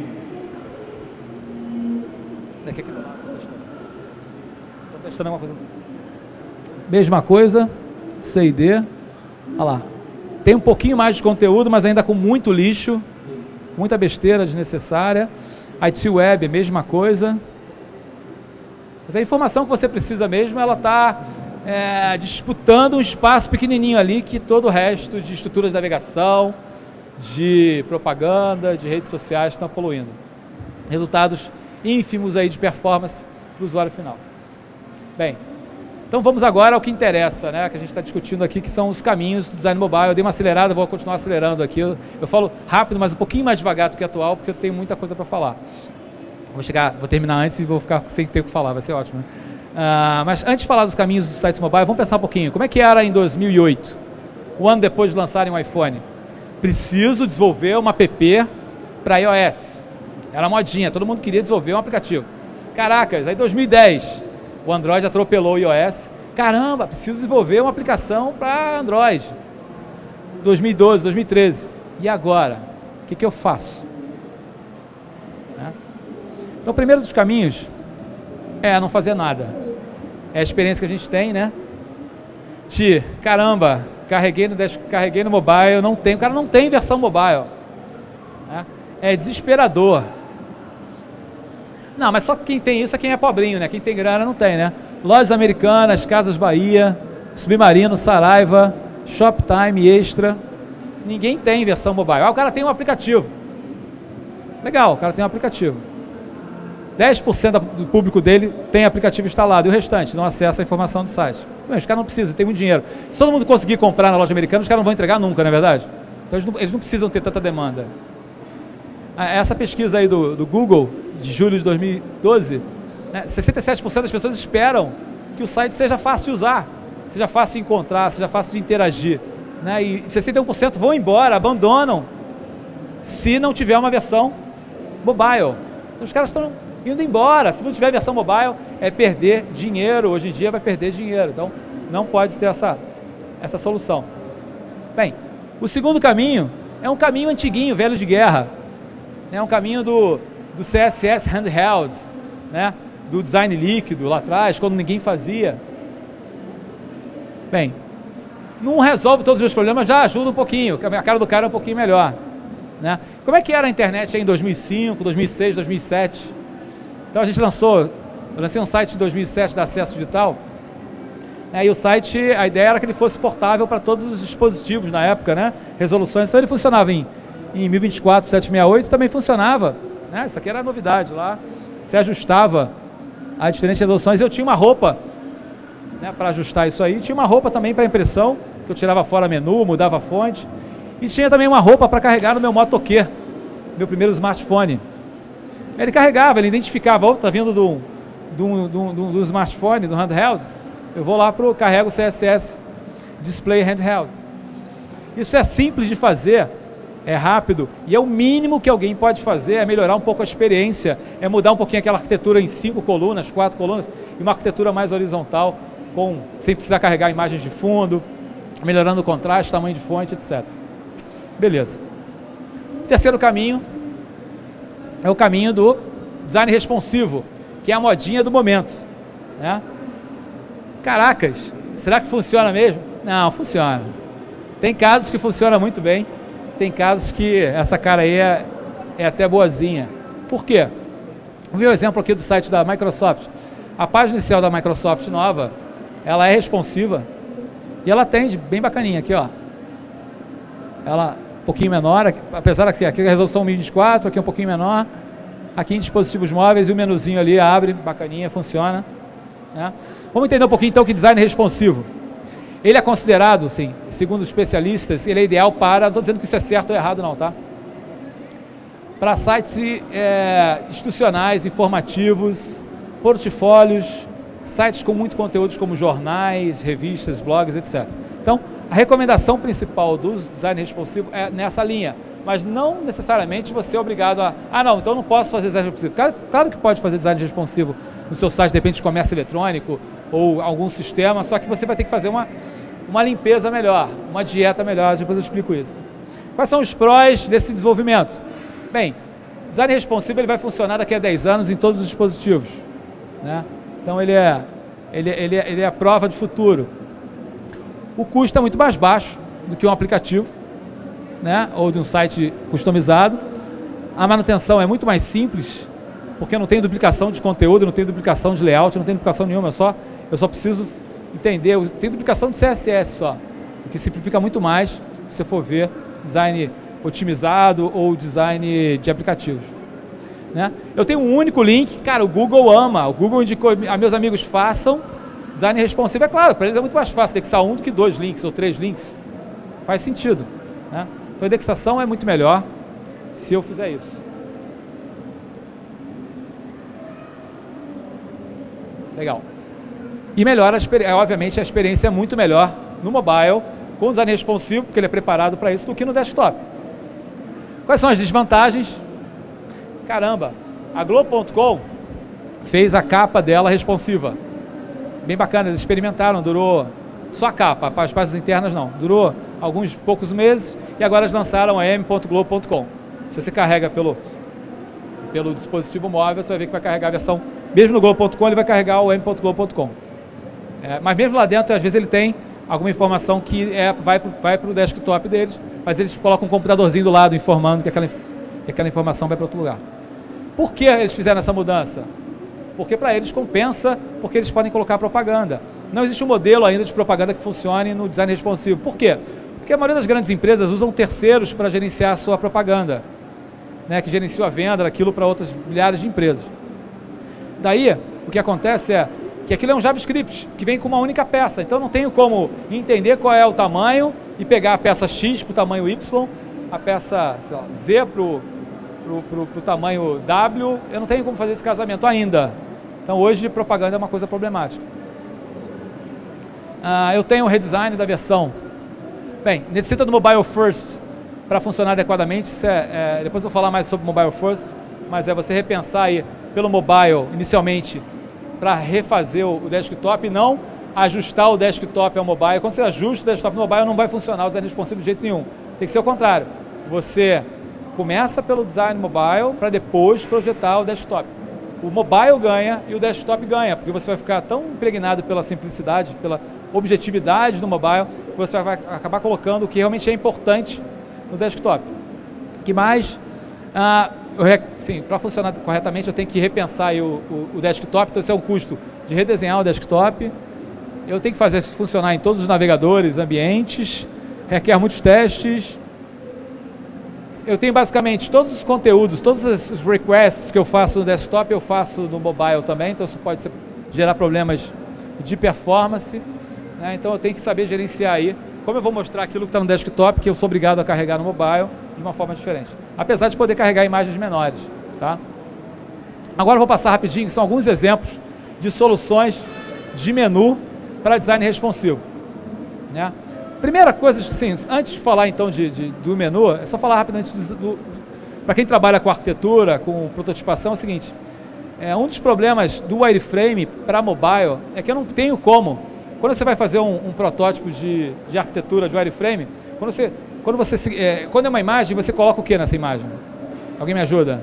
Speaker 1: Daqui aqui do lado, estou testando. Estou testando alguma coisa. Mesma coisa. C e D. Olha lá. Tem um pouquinho mais de conteúdo, mas ainda com muito lixo. Muita besteira desnecessária. I T Web, mesma coisa. Mas a informação que você precisa mesmo, ela está é, disputando um espaço pequenininho ali que todo o resto de estruturas de navegação, de propaganda, de redes sociais estão poluindo. Resultados ínfimos aí de performance do usuário final. Bem, então vamos agora ao que interessa, né, que a gente está discutindo aqui, que são os caminhos do design mobile. Eu dei uma acelerada, vou continuar acelerando aqui. Eu, eu falo rápido, mas um pouquinho mais devagar do que atual, porque eu tenho muita coisa para falar. Vou chegar, vou terminar antes e vou ficar sem ter o que falar, vai ser ótimo, né? Uh, mas antes de falar dos caminhos dos sites mobile, vamos pensar um pouquinho. Como é que era em dois mil e oito, um ano depois de lançarem o iPhone? Preciso desenvolver uma app para iOS. Era modinha, todo mundo queria desenvolver um aplicativo. Caracas, aí em dois mil e dez... o Android atropelou o iOS. Caramba, preciso desenvolver uma aplicação para Android. dois mil e doze, dois mil e treze. E agora? O que, que eu faço? Né? Então, o primeiro dos caminhos é não fazer nada. É a experiência que a gente tem, né? De, caramba, carreguei no, carreguei no mobile, não tem, o cara não tem versão mobile. Né? É desesperador. Não, mas só quem tem isso é quem é pobrinho, né? Quem tem grana não tem, né? Lojas Americanas, Casas Bahia, Submarino, Saraiva, Shoptime, Extra. ninguém tem versão mobile. Ah, o cara tem um aplicativo. Legal, o cara tem um aplicativo. dez por cento do público dele tem aplicativo instalado e o restante não acessa a informação do site. Bem, os caras não precisam, tem muito dinheiro. Se todo mundo conseguir comprar na loja americana, os caras não vão entregar nunca, não é verdade? Então eles não, eles não precisam ter tanta demanda. Essa pesquisa aí do, do Google, de julho de dois mil e doze, né, sessenta e sete por cento das pessoas esperam que o site seja fácil de usar, seja fácil de encontrar, seja fácil de interagir. Né, e sessenta e um por cento vão embora, abandonam, se não tiver uma versão mobile. Então os caras estão indo embora. Se não tiver versão mobile, é perder dinheiro. Hoje em dia vai perder dinheiro. Então não pode ter essa, essa solução. Bem, o segundo caminho é um caminho antiguinho, velho de guerra. É um caminho do, do C S S handheld, né? Do design líquido lá atrás, quando ninguém fazia. Bem, não resolve todos os meus problemas, já ajuda um pouquinho. A cara do cara é um pouquinho melhor. Né? Como é que era a internet em dois mil e cinco, dois mil e seis, dois mil e sete? Então a gente lançou, eu lancei um site em dois mil e sete da Acesso Digital, né, e o site, a ideia era que ele fosse portável para todos os dispositivos na época, né, resoluções, então ele funcionava em, em mil e vinte e quatro por setecentos e sessenta e oito, também funcionava, né, isso aqui era a novidade lá, você ajustava a diferentes resoluções, eu tinha uma roupa, né, para ajustar isso aí, tinha uma roupa também para impressão, que eu tirava fora menu, mudava a fonte, e tinha também uma roupa para carregar no meu Moto Q, meu primeiro smartphone. Ele carregava, ele identificava, oh, tá vindo do, do, do, do, do smartphone, do handheld, eu vou lá pro carrego o C S S Display Handheld. Isso é simples de fazer, é rápido, e é o mínimo que alguém pode fazer, é melhorar um pouco a experiência, é mudar um pouquinho aquela arquitetura em cinco colunas, quatro colunas, e uma arquitetura mais horizontal, com, sem precisar carregar imagens de fundo, melhorando o contraste, tamanho de fonte, etcétera. Beleza. O terceiro caminho é o caminho do design responsivo, que é a modinha do momento. Né? Caracas, será que funciona mesmo? Não, funciona. Tem casos que funciona muito bem, tem casos que essa cara aí é, é até boazinha. Por quê? Vamos ver o exemplo aqui do site da Microsoft. A página inicial da Microsoft nova, ela é responsiva e ela atende bem bacaninha aqui, ó. Ela um pouquinho menor, apesar que aqui a resolução mil e vinte e quatro, aqui é um pouquinho menor, aqui em dispositivos móveis e o menuzinho ali abre, bacaninha, funciona. Né? Vamos entender um pouquinho então o que design responsivo. Ele é considerado, sim, segundo os especialistas, ele é ideal para, não estou dizendo que isso é certo ou errado não, tá? Para sites é, institucionais, informativos, portfólios, sites com muito conteúdos como jornais, revistas, blogs, etcétera. Então, a recomendação principal do design responsivo é nessa linha, mas não necessariamente você é obrigado a... Ah, não, então eu não posso fazer design responsivo. Claro, claro que pode fazer design responsivo no seu site, de repente, de comércio eletrônico ou algum sistema, só que você vai ter que fazer uma, uma limpeza melhor, uma dieta melhor, depois eu explico isso. Quais são os prós desse desenvolvimento? Bem, o design responsivo ele vai funcionar daqui a dez anos em todos os dispositivos. Né? Então ele é, ele, ele, é, ele é a prova de futuro. O custo é muito mais baixo do que um aplicativo, né, ou de um site customizado. A manutenção é muito mais simples, porque não tem duplicação de conteúdo, não tem duplicação de layout, não tem duplicação nenhuma, eu só, eu só preciso entender, tem duplicação de C S S só, o que simplifica muito mais se você for ver design otimizado ou design de aplicativos. Né? Eu tenho um único link, cara, o Google ama, o Google indicou, a meus amigos façam, design responsivo, é claro, para eles é muito mais fácil indexar um do que dois links ou três links. Faz sentido. Né? Então a indexação é muito melhor se eu fizer isso. Legal. E melhora, a obviamente, a experiência é muito melhor no mobile, com design responsivo, porque ele é preparado para isso, do que no desktop. Quais são as desvantagens? Caramba, a Globo ponto com fez a capa dela responsiva. Bem bacana, eles experimentaram, durou só a capa, as páginas internas não, durou alguns poucos meses e agora eles lançaram a m ponto globo ponto com. Se você carrega pelo, pelo dispositivo móvel, você vai ver que vai carregar a versão, mesmo no globo ponto com ele vai carregar o m ponto globo ponto com. É, mas mesmo lá dentro, às vezes ele tem alguma informação que é, vai para o desktop deles, mas eles colocam um computadorzinho do lado informando que aquela, que aquela informação vai para outro lugar. Por que eles fizeram essa mudança? Porque para eles compensa, porque eles podem colocar propaganda. Não existe um modelo ainda de propaganda que funcione no design responsivo. Por quê? Porque Porque a maioria das grandes empresas usam terceiros para gerenciar a sua propaganda, né, que gerenciam a venda daquilo para outras milhares de empresas. Daí, o que acontece é que aquilo é um JavaScript, que vem com uma única peça. Então, não tenho como entender qual é o tamanho e pegar a peça X para o tamanho Y, a peça sei lá, Z para o tamanho W. Eu não tenho como fazer esse casamento ainda. Então, hoje, propaganda é uma coisa problemática. Ah, eu tenho o redesign da versão. Bem, necessita do Mobile First para funcionar adequadamente. Isso é, é, depois eu vou falar mais sobre Mobile First, mas é você repensar aí pelo mobile inicialmente para refazer o, o desktop e não ajustar o desktop ao mobile. Quando você ajusta o desktop no mobile, não vai funcionar o design responsive de jeito nenhum. Tem que ser o contrário. Você começa pelo design mobile para depois projetar o desktop. O mobile ganha e o desktop ganha, porque você vai ficar tão impregnado pela simplicidade, pela objetividade do mobile, que você vai acabar colocando o que realmente é importante no desktop. Que mais? Ah, sim, para funcionar corretamente eu tenho que repensar aí o, o, o desktop, então isso é um custo de redesenhar o desktop. Eu tenho que fazer isso funcionar em todos os navegadores, ambientes, requer muitos testes. Eu tenho basicamente todos os conteúdos, todos os requests que eu faço no desktop, eu faço no mobile também, então isso pode ser, gerar problemas de performance, né? Então eu tenho que saber gerenciar aí, como eu vou mostrar aquilo que está no desktop, que eu sou obrigado a carregar no mobile, de uma forma diferente. Apesar de poder carregar imagens menores, tá? Agora eu vou passar rapidinho, são alguns exemplos de soluções de menu para design responsivo, né? Primeira coisa, assim, antes de falar então de, de, do menu, é só falar rapidamente, para quem trabalha com arquitetura, com prototipação, é o seguinte, é, um dos problemas do wireframe para mobile é que eu não tenho como, quando você vai fazer um, um protótipo de, de arquitetura de wireframe, quando você, quando, você é, quando é uma imagem, você coloca o que nessa imagem? Alguém me ajuda?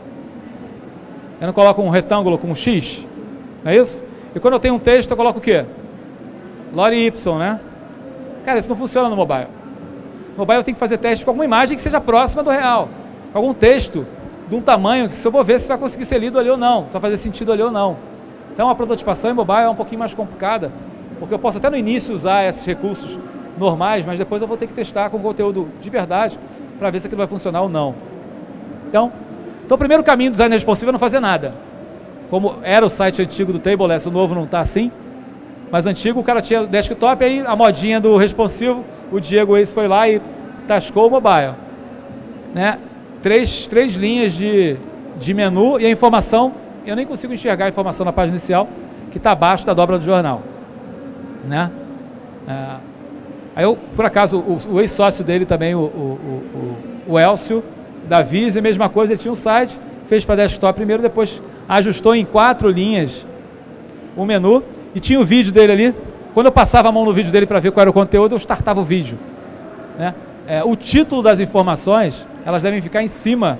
Speaker 1: Eu não coloco um retângulo com um X, não é isso? E quando eu tenho um texto, eu coloco o quê? Lore Y, né? Cara, isso não funciona no mobile. No mobile eu tenho que fazer teste com alguma imagem que seja próxima do real. Algum texto de um tamanho que se eu vou ver se vai conseguir ser lido ali ou não, se vai fazer sentido ali ou não. Então a prototipação em mobile é um pouquinho mais complicada, porque eu posso até no início usar esses recursos normais, mas depois eu vou ter que testar com conteúdo de verdade para ver se aquilo vai funcionar ou não. Então, então o primeiro caminho do design responsivo é não fazer nada. Como era o site antigo do Tableless, o novo não está assim. Mas o antigo, o cara tinha desktop, aí a modinha do responsivo, o Diego esse foi lá e tascou o mobile. Né? Três, três linhas de, de menu e a informação, eu nem consigo enxergar a informação na página inicial, que está abaixo da dobra do jornal. Né? É, aí eu, por acaso, o, o ex-sócio dele também, o, o, o, o Elcio, da Vise, a mesma coisa, ele tinha um site, fez para desktop primeiro, depois ajustou em quatro linhas o menu, e tinha o vídeo dele ali. Quando eu passava a mão no vídeo dele para ver qual era o conteúdo, eu startava o vídeo. Né? É, o título das informações, elas devem ficar em cima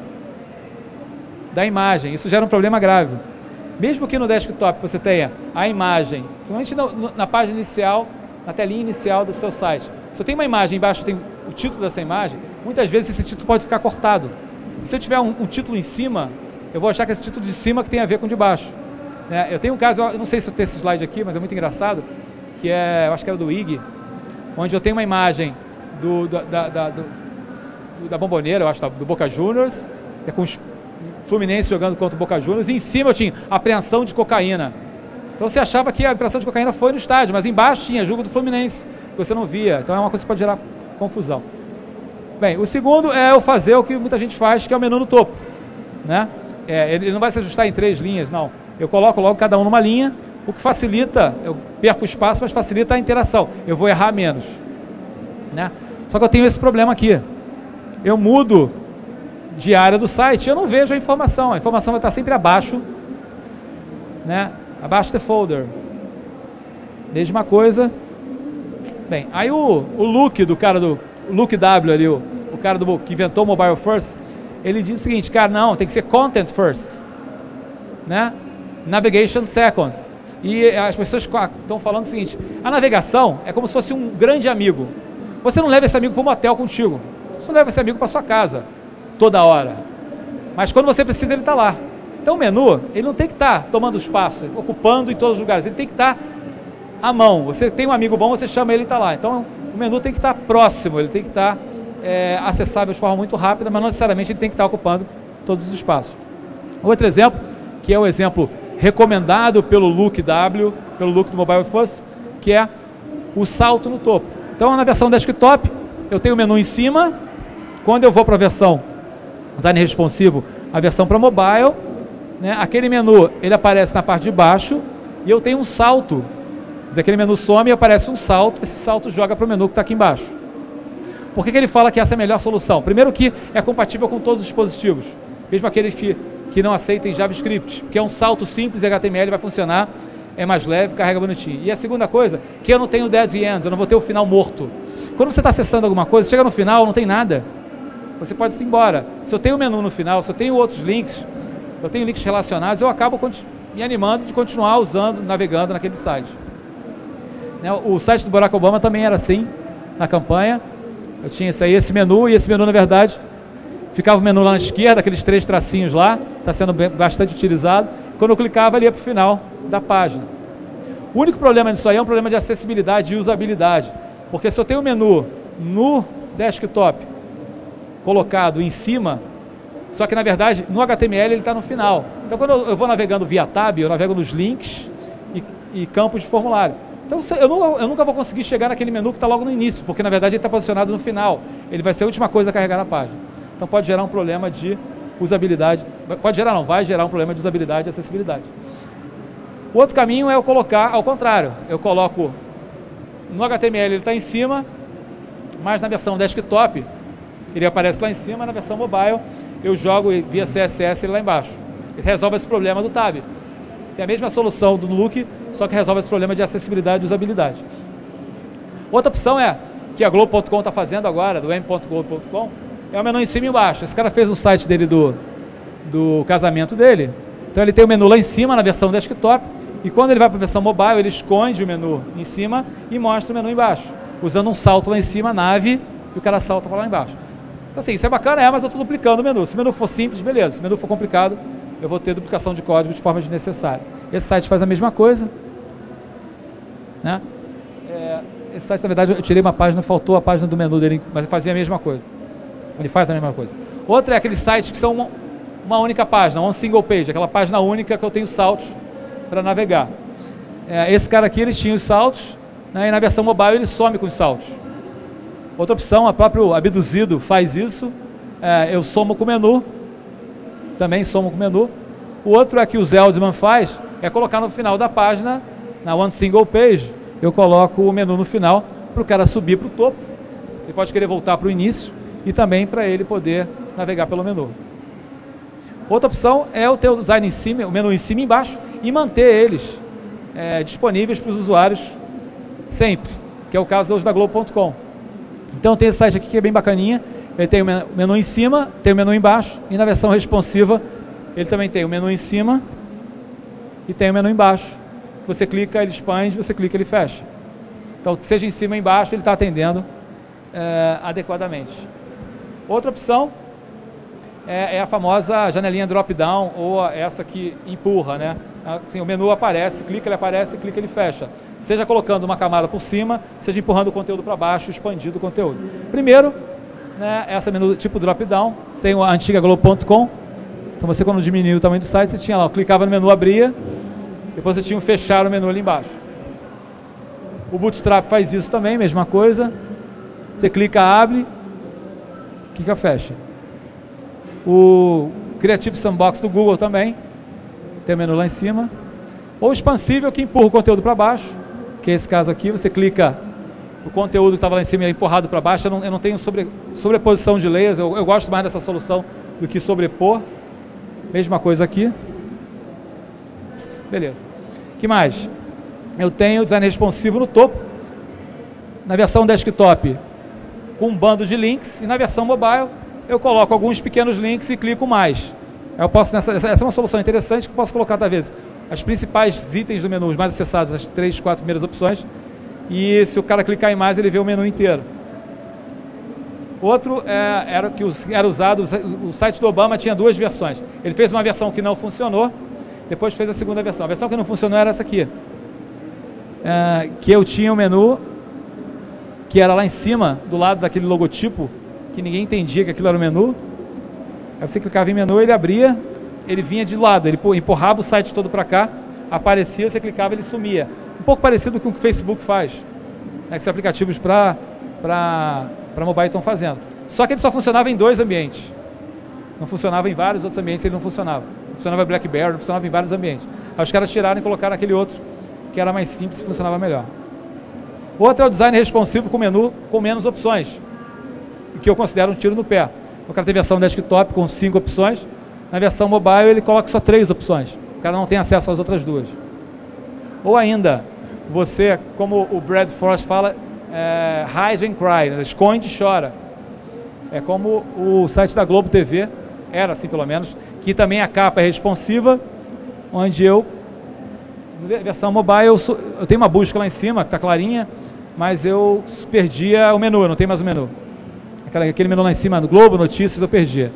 Speaker 1: da imagem. Isso gera um problema grave. Mesmo que no desktop você tenha a imagem, principalmente na página inicial, na telinha inicial do seu site. Se eu tenho uma imagem embaixo, tem o título dessa imagem, muitas vezes esse título pode ficar cortado. Se eu tiver um, um título em cima, eu vou achar que esse título de cima que tem a ver com o de baixo. É, eu tenho um caso, eu não sei se eu tenho esse slide aqui, mas é muito engraçado, que é, eu acho que era do I G, onde eu tenho uma imagem do, da, da, da, do, da Bomboneira, eu acho, do Boca Juniors, é com os Fluminense jogando contra o Boca Juniors, e em cima eu tinha apreensão de cocaína. Então você achava que a apreensão de cocaína foi no estádio, mas embaixo tinha jogo do Fluminense, que você não via. Então é uma coisa que pode gerar confusão. Bem, o segundo é eu fazer o que muita gente faz, que é o menu no topo. Né? É, ele não vai se ajustar em três linhas, não. Eu coloco logo cada um numa linha, o que facilita, eu perco espaço, mas facilita a interação. Eu vou errar menos. Né? Só que eu tenho esse problema aqui. Eu mudo de área do site, eu não vejo a informação. A informação vai estar sempre abaixo, né? Abaixo do folder. Mesma coisa. Bem, aí o, o Luke do cara do o Luke W ali, o, o cara do, que inventou o Mobile First, ele diz o seguinte, cara, não, tem que ser Content First, né? Navigation Second. E as pessoas estão falando o seguinte, a navegação é como se fosse um grande amigo. Você não leva esse amigo para um motel contigo. Você não leva esse amigo para sua casa toda hora. Mas quando você precisa, ele está lá. Então o menu, ele não tem que estar tá tomando espaço, ocupando em todos os lugares. Ele tem que estar tá à mão. Você tem um amigo bom, você chama ele e está lá. Então o menu tem que estar próximo, ele tem que estar é, acessável de forma muito rápida, mas não necessariamente ele tem que estar ocupando todos os espaços. Outro exemplo, que é o exemplo recomendado pelo Look W, pelo Look do Mobile First, que é o salto no topo. Então, na versão desktop, eu tenho o menu em cima. Quando eu vou para a versão design responsivo, a versão para mobile, né, aquele menu ele aparece na parte de baixo e eu tenho um salto. Mas aquele menu some e aparece um salto, esse salto joga para o menu que está aqui embaixo. Por que que ele fala que essa é a melhor solução? Primeiro que é compatível com todos os dispositivos, mesmo aqueles que, que não aceitem JavaScript, porque é um salto simples e H T M L vai funcionar, é mais leve, carrega bonitinho. E a segunda coisa, que eu não tenho dead ends, eu não vou ter o final morto. Quando você está acessando alguma coisa, chega no final, não tem nada, você pode ir embora. Se eu tenho o menu no final, se eu tenho outros links, eu tenho links relacionados, eu acabo me animando de continuar usando, navegando naquele site. O site do Barack Obama também era assim, na campanha. Eu tinha esse aí, esse menu, e esse menu, na verdade, ficava o menu lá na esquerda, aqueles três tracinhos lá, está sendo bem, bastante utilizado. Quando eu clicava, ele ia para o final da página. O único problema disso aí é um problema de acessibilidade e usabilidade, porque se eu tenho o menu no desktop colocado em cima, só que na verdade no H T M L ele está no final. Então quando eu vou navegando via tab, eu navego nos links e, e campos de formulário. Então eu nunca, eu nunca vou conseguir chegar naquele menu que está logo no início, porque na verdade ele está posicionado no final. Ele vai ser a última coisa a carregar na página. Então pode gerar um problema de usabilidade, pode gerar não, vai gerar um problema de usabilidade e acessibilidade. O outro caminho é eu colocar ao contrário. Eu coloco no H T M L ele está em cima, mas na versão desktop ele aparece lá em cima, na versão mobile eu jogo via C S S ele lá embaixo. Ele resolve esse problema do tab. É a mesma solução do Look, só que resolve esse problema de acessibilidade e usabilidade. Outra opção é, que a Globo ponto com está fazendo agora, do m ponto globo ponto com, é o menu em cima e embaixo. Esse cara fez o site dele do, do casamento dele, então ele tem o menu lá em cima na versão desktop, e quando ele vai para a versão mobile, ele esconde o menu em cima e mostra o menu embaixo, usando um salto lá em cima, nave, e o cara salta para lá embaixo. Então assim, isso é bacana, é, mas eu estou duplicando o menu. Se o menu for simples, beleza. Se o menu for complicado, eu vou ter duplicação de código de forma desnecessária. Esse site faz a mesma coisa, né? É, esse site, na verdade, eu tirei uma página, faltou a página do menu dele, mas ele fazia a mesma coisa. Ele faz a mesma coisa. Outra é aqueles sites que são uma, uma única página, one single page, aquela página única que eu tenho saltos para navegar. É, esse cara aqui, ele tinha os saltos, né, e na versão mobile ele some com os saltos. Outra opção, a próprio Abduzido faz isso, é, eu somo com o menu, também somo com o menu. O outro é que o Zeldman faz, é colocar no final da página, na one single page, eu coloco o menu no final, para o cara subir para o topo, ele pode querer voltar para o início, e também para ele poder navegar pelo menu. Outra opção é o ter o design em cima, o menu em cima e embaixo, e manter eles é, disponíveis para os usuários sempre, que é o caso hoje da Globo ponto com. Então tem esse site aqui que é bem bacaninha, ele tem o menu em cima, tem o menu embaixo, e na versão responsiva ele também tem o menu em cima e tem o menu embaixo. Você clica, ele expande, você clica, ele fecha. Então seja em cima ou embaixo, ele está atendendo é, adequadamente. Outra opção é, é a famosa janelinha drop-down, ou essa que empurra, né? Assim, o menu aparece, clica, ele aparece, clica, ele fecha. Seja colocando uma camada por cima, seja empurrando o conteúdo para baixo, expandindo o conteúdo. Primeiro, né, essa menu tipo drop-down, você tem a antiga Globo ponto com, então você quando diminuiu o tamanho do site, você tinha lá, clicava no menu, abria, depois você tinha um fechar o menu ali embaixo. O Bootstrap faz isso também, mesma coisa, você clica, abre, clica, fecha. O Creative Sandbox do Google também, tem o menu lá em cima. Ou expansível, que empurra o conteúdo para baixo, que é esse caso aqui, você clica, o conteúdo que estava lá em cima é empurrado para baixo, eu não, eu não tenho sobre, sobreposição de layers, eu, eu gosto mais dessa solução do que sobrepor. Mesma coisa aqui. Beleza. O que mais? Eu tenho o design responsivo no topo, na versão desktop com um bando de links, e na versão mobile eu coloco alguns pequenos links e clico mais. Eu posso, nessa, essa é uma solução interessante que eu posso colocar, talvez, as principais itens do menu, os mais acessados, as três, quatro primeiras opções, e se o cara clicar em mais, ele vê o menu inteiro. Outro é, era que era usado, o site do Obama tinha duas versões. Ele fez uma versão que não funcionou, depois fez a segunda versão. A versão que não funcionou era essa aqui, é, que eu tinha o menu que era lá em cima, do lado daquele logotipo, que ninguém entendia que aquilo era o menu. Aí você clicava em menu, ele abria, ele vinha de lado, ele empurrava o site todo para cá, aparecia, você clicava, ele sumia. Um pouco parecido com o que o Facebook faz, né, que os aplicativos para mobile estão fazendo. Só que ele só funcionava em dois ambientes. Não funcionava em vários outros ambientes, ele não funcionava. Não funcionava em BlackBerry, não funcionava em vários ambientes. Aí os caras tiraram e colocaram aquele outro, que era mais simples e funcionava melhor. Outro é o design responsivo com menu com menos opções, que eu considero um tiro no pé. O cara tem versão desktop com cinco opções, na versão mobile ele coloca só três opções. O cara não tem acesso às outras duas. Ou ainda, você, como o Brad Forrest fala, é, hide and cry, né? Esconde e chora. É como o site da Globo T V, era assim pelo menos, que também a capa é responsiva, onde eu, versão mobile, eu, sou, eu tenho uma busca lá em cima, que está clarinha, mas eu perdia o menu, eu não tenho mais o menu. Aquele, aquele menu lá em cima do Globo, notícias, eu perdia.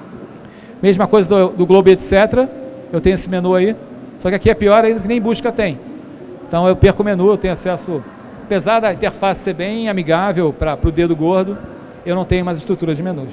Speaker 1: Mesma coisa do, do Globo, etcétera. Eu tenho esse menu aí, só que aqui é pior ainda que nem busca tem. Então eu perco o menu, eu tenho acesso, apesar da interface ser bem amigável para o dedo gordo, eu não tenho mais estrutura de menus.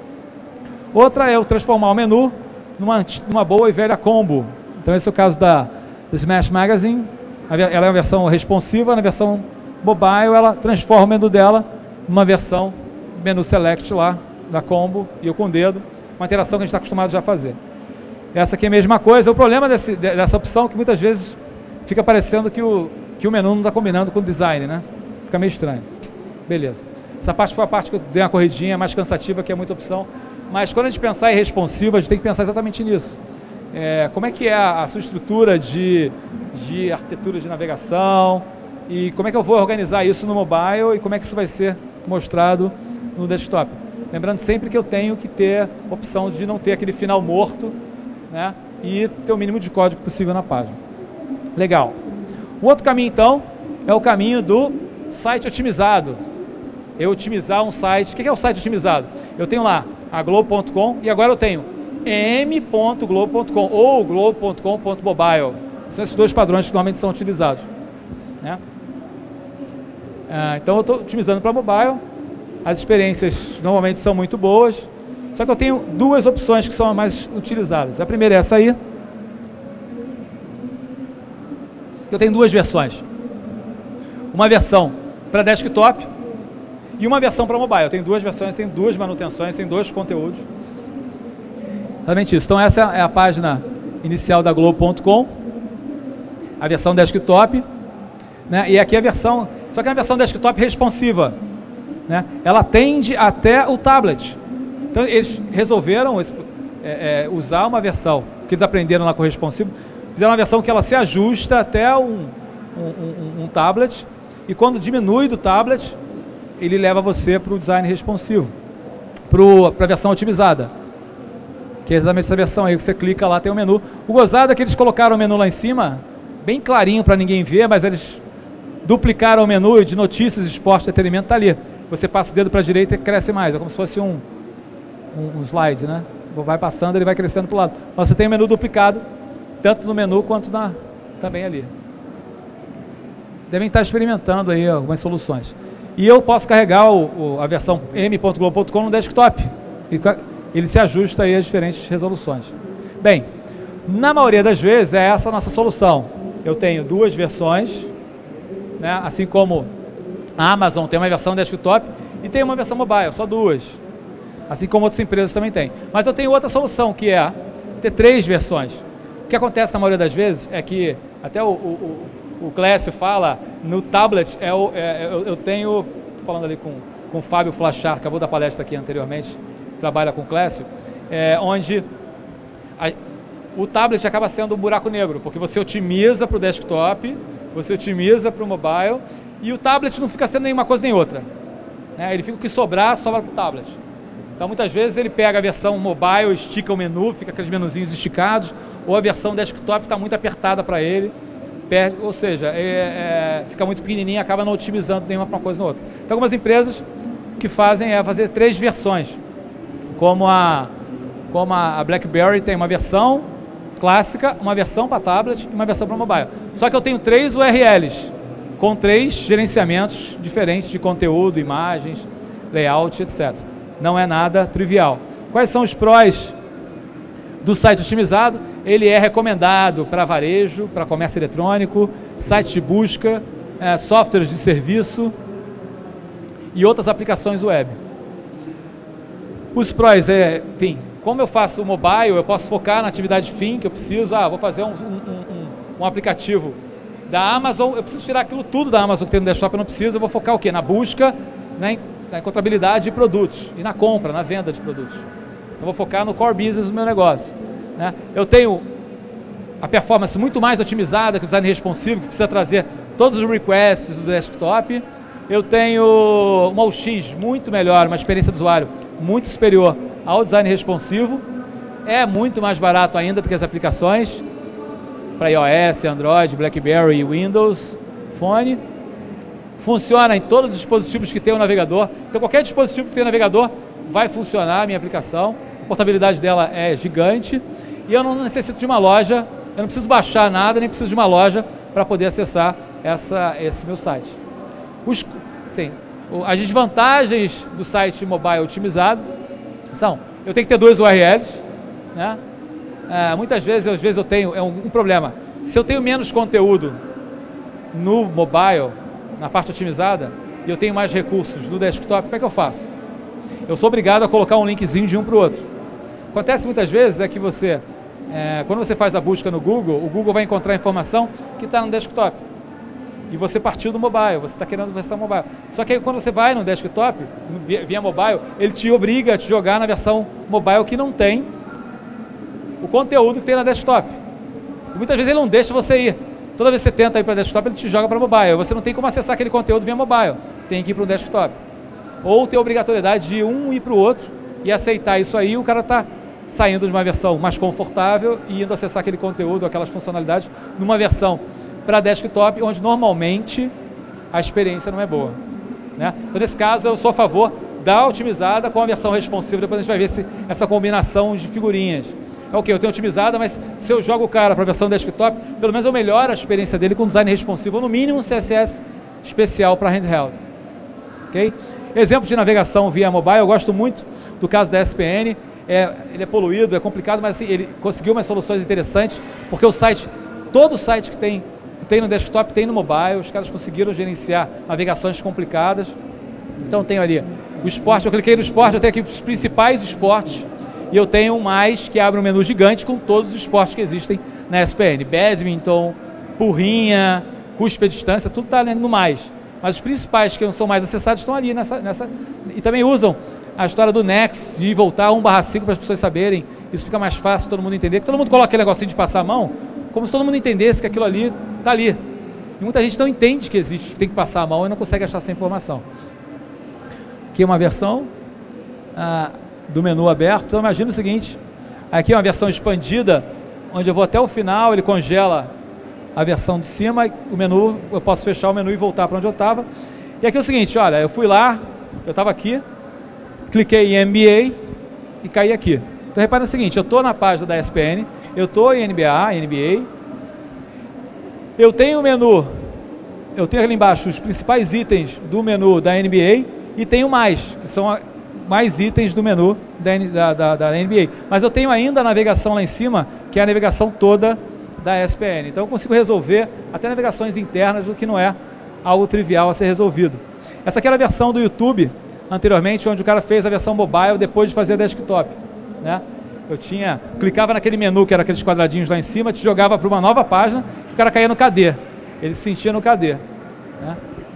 Speaker 1: Outra é eu transformar o menu numa, numa boa e velha combo. Então esse é o caso da, da Smash Magazine, ela é uma versão responsiva, na versão mobile ela transforma o menu dela numa versão menu select lá, da combo, e eu com o dedo, uma interação que a gente está acostumado já a fazer. Essa aqui é a mesma coisa. O problema desse, dessa opção é que muitas vezes fica parecendo que o, que o menu não está combinando com o design, né? Fica meio estranho. Beleza. Essa parte foi a parte que eu dei uma corridinha, mais cansativa, que é muita opção. Mas quando a gente pensar em responsivo, a gente tem que pensar exatamente nisso. É, como é que é a, a sua estrutura de, de arquitetura de navegação e como é que eu vou organizar isso no mobile e como é que isso vai ser mostrado no desktop. Lembrando sempre que eu tenho que ter a opção de não ter aquele final morto, né, e ter o mínimo de código possível na página. Legal. O outro caminho, então, é o caminho do site otimizado. Eu otimizar um site. O que é o site otimizado? Eu tenho lá a globo ponto com e agora eu tenho m ponto globo ponto com ou globo ponto com ponto mobile. São esses dois padrões que normalmente são utilizados, né? Ah, então eu estou otimizando para mobile. As experiências normalmente são muito boas, só que eu tenho duas opções que são as mais utilizadas. A primeira é essa aí. Eu tenho duas versões. Uma versão para desktop e uma versão para mobile. Eu tenho duas versões, tem duas manutenções, tem dois conteúdos. Exatamente isso. Então essa é a página inicial da globo ponto com, a versão desktop, né? E aqui a versão, só que é a versão desktop responsiva, né? Ela atende até o tablet. Então eles resolveram esse, é, é, usar uma versão que eles aprenderam lá com o responsivo, fizeram uma versão que ela se ajusta até um, um, um, um tablet, e quando diminui do tablet, ele leva você para o design responsivo, para a versão otimizada, que é exatamente essa versão aí, que você clica lá, tem o um menu. O gozado é que eles colocaram o menu lá em cima, bem clarinho para ninguém ver, mas eles duplicaram o menu de notícias, esporte, entretenimento, está ali. Você passa o dedo para a direita e cresce mais, é como se fosse um, um, um slide, né? Vai passando, ele vai crescendo para o lado. Mas você tem o menu duplicado, tanto no menu quanto na, também ali. Devem estar experimentando aí algumas soluções. E eu posso carregar o, o, a versão m ponto globo ponto com no desktop. E ele se ajusta aí às diferentes resoluções. Bem, na maioria das vezes é essa a nossa solução. Eu tenho duas versões, né? Assim como a Amazon tem uma versão desktop e tem uma versão mobile, só duas. Assim como outras empresas também têm. Mas eu tenho outra solução, que é ter três versões. O que acontece na maioria das vezes é que, até o, o, o Clécio fala, no tablet, é o, é, eu, eu tenho, falando ali com, com o Fábio Flachar, acabou da palestra aqui anteriormente, trabalha com o Clécio, é, onde a, o tablet acaba sendo um buraco negro, porque você otimiza para o desktop, você otimiza para o mobile, e o tablet não fica sendo nenhuma coisa nem outra, né? Ele fica o que sobrar, sobra para o tablet. Então muitas vezes ele pega a versão mobile, estica o menu, fica aqueles menuzinhos esticados, ou a versão desktop está muito apertada para ele, perde, ou seja, é, é, fica muito pequenininho e acaba não otimizando nenhuma para uma coisa ou outra. Então algumas empresas o que fazem é fazer três versões, como a, como a BlackBerry tem uma versão clássica, uma versão para tablet e uma versão para mobile. Só que eu tenho três U R Ls. com três gerenciamentos diferentes de conteúdo, imagens, layout, etcétera. Não é nada trivial. Quais são os prós do site otimizado? Ele é recomendado para varejo, para comércio eletrônico, site de busca, é, softwares de serviço e outras aplicações web. Os prós é, enfim, como eu faço o mobile, eu posso focar na atividade fim que eu preciso. Ah, vou fazer um, um, um, um aplicativo da Amazon, eu preciso tirar aquilo tudo da Amazon que tem no desktop, eu não preciso, eu vou focar o quê? Na busca, né, na encontrabilidade de produtos e na compra, na venda de produtos. Eu vou focar no core business do meu negócio. Né? Eu tenho a performance muito mais otimizada que o design responsivo, que precisa trazer todos os requests do desktop. Eu tenho uma U X muito melhor, uma experiência do usuário muito superior ao design responsivo. É muito mais barato ainda do que as aplicações para iOS, Android, BlackBerry, Windows, Phone. Funciona em todos os dispositivos que tem o navegador. Então qualquer dispositivo que tem o navegador vai funcionar a minha aplicação. A portabilidade dela é gigante. E eu não necessito de uma loja, eu não preciso baixar nada, nem preciso de uma loja para poder acessar essa, esse meu site. Os, sim, as desvantagens do site mobile otimizado são, eu tenho que ter duas U R Ls, né? É, muitas vezes, às vezes eu tenho é um, um problema. Se eu tenho menos conteúdo no mobile, na parte otimizada, e eu tenho mais recursos no desktop, como é que eu faço? Eu sou obrigado a colocar um linkzinho de um para o outro. Acontece muitas vezes é que você, é, quando você faz a busca no Google, o Google vai encontrar a informação que está no desktop. E você partiu do mobile, você está querendo versão mobile. Só que aí quando você vai no desktop, via, via mobile, ele te obriga a te jogar na versão mobile que não tem o conteúdo que tem na desktop. E muitas vezes ele não deixa você ir. Toda vez que você tenta ir para desktop, ele te joga para mobile. Você não tem como acessar aquele conteúdo via mobile. Tem que ir para o desktop. Ou ter a obrigatoriedade de um ir para o outro e aceitar isso aí, o cara está saindo de uma versão mais confortável e indo acessar aquele conteúdo, aquelas funcionalidades, numa versão para desktop, onde normalmente a experiência não é boa. Né? Então, nesse caso, eu sou a favor da otimizada com a versão responsiva. Depois a gente vai ver se essa combinação de figurinhas. É o que? Eu tenho otimizada, mas se eu jogo o cara para a versão desktop, pelo menos eu melhoro a experiência dele com design responsivo, ou no mínimo um C S S especial para handheld. Okay? Exemplos de navegação via mobile, eu gosto muito do caso da E S P N. É, ele é poluído, é complicado, mas assim, ele conseguiu umas soluções interessantes, porque o site, todo site que tem, tem no desktop tem no mobile, os caras conseguiram gerenciar navegações complicadas. Então tenho ali o esporte, eu cliquei no esporte, eu tenho aqui os principais esportes, e eu tenho um mais que abre um menu gigante com todos os esportes que existem na E S P N. Badminton, porrinha, cuspe à distância, tudo está no mais. Mas os principais que não são mais acessados estão ali nessa, nessa... E também usam a história do Next, de voltar um barra cinco para as pessoas saberem. Isso fica mais fácil todo mundo entender. Porque todo mundo coloca aquele negocinho de passar a mão, como se todo mundo entendesse que aquilo ali está ali. E muita gente não entende que existe, que tem que passar a mão e não consegue achar essa informação. Aqui é uma versão ah, do menu aberto. Então imagina o seguinte, aqui é uma versão expandida, onde eu vou até o final, ele congela a versão de cima, o menu, eu posso fechar o menu e voltar para onde eu estava. E aqui é o seguinte, olha, eu fui lá, eu estava aqui, cliquei em N B A e caí aqui. Então repara o seguinte, eu estou na página da E S P N, eu estou em N B A, N B A, eu tenho o menu, eu tenho ali embaixo os principais itens do menu da N B A e tenho mais, que são a, mais itens do menu da, da, da, da N B A. Mas eu tenho ainda a navegação lá em cima, que é a navegação toda da E S P N. Então eu consigo resolver até navegações internas, o que não é algo trivial a ser resolvido. Essa aqui era a versão do YouTube, anteriormente, onde o cara fez a versão mobile depois de fazer a desktop. Né? Eu tinha, clicava naquele menu, que era aqueles quadradinhos lá em cima, te jogava para uma nova página, o cara caía no K D. Ele se sentia no K D. Né?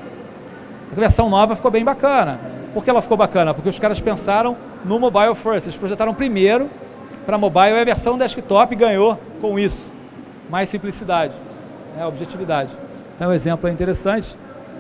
Speaker 1: A versão nova ficou bem bacana. Por que ela ficou bacana? Porque os caras pensaram no mobile first. Eles projetaram primeiro para mobile e a versão desktop ganhou com isso. Mais simplicidade, né? Objetividade. Então, um exemplo é interessante.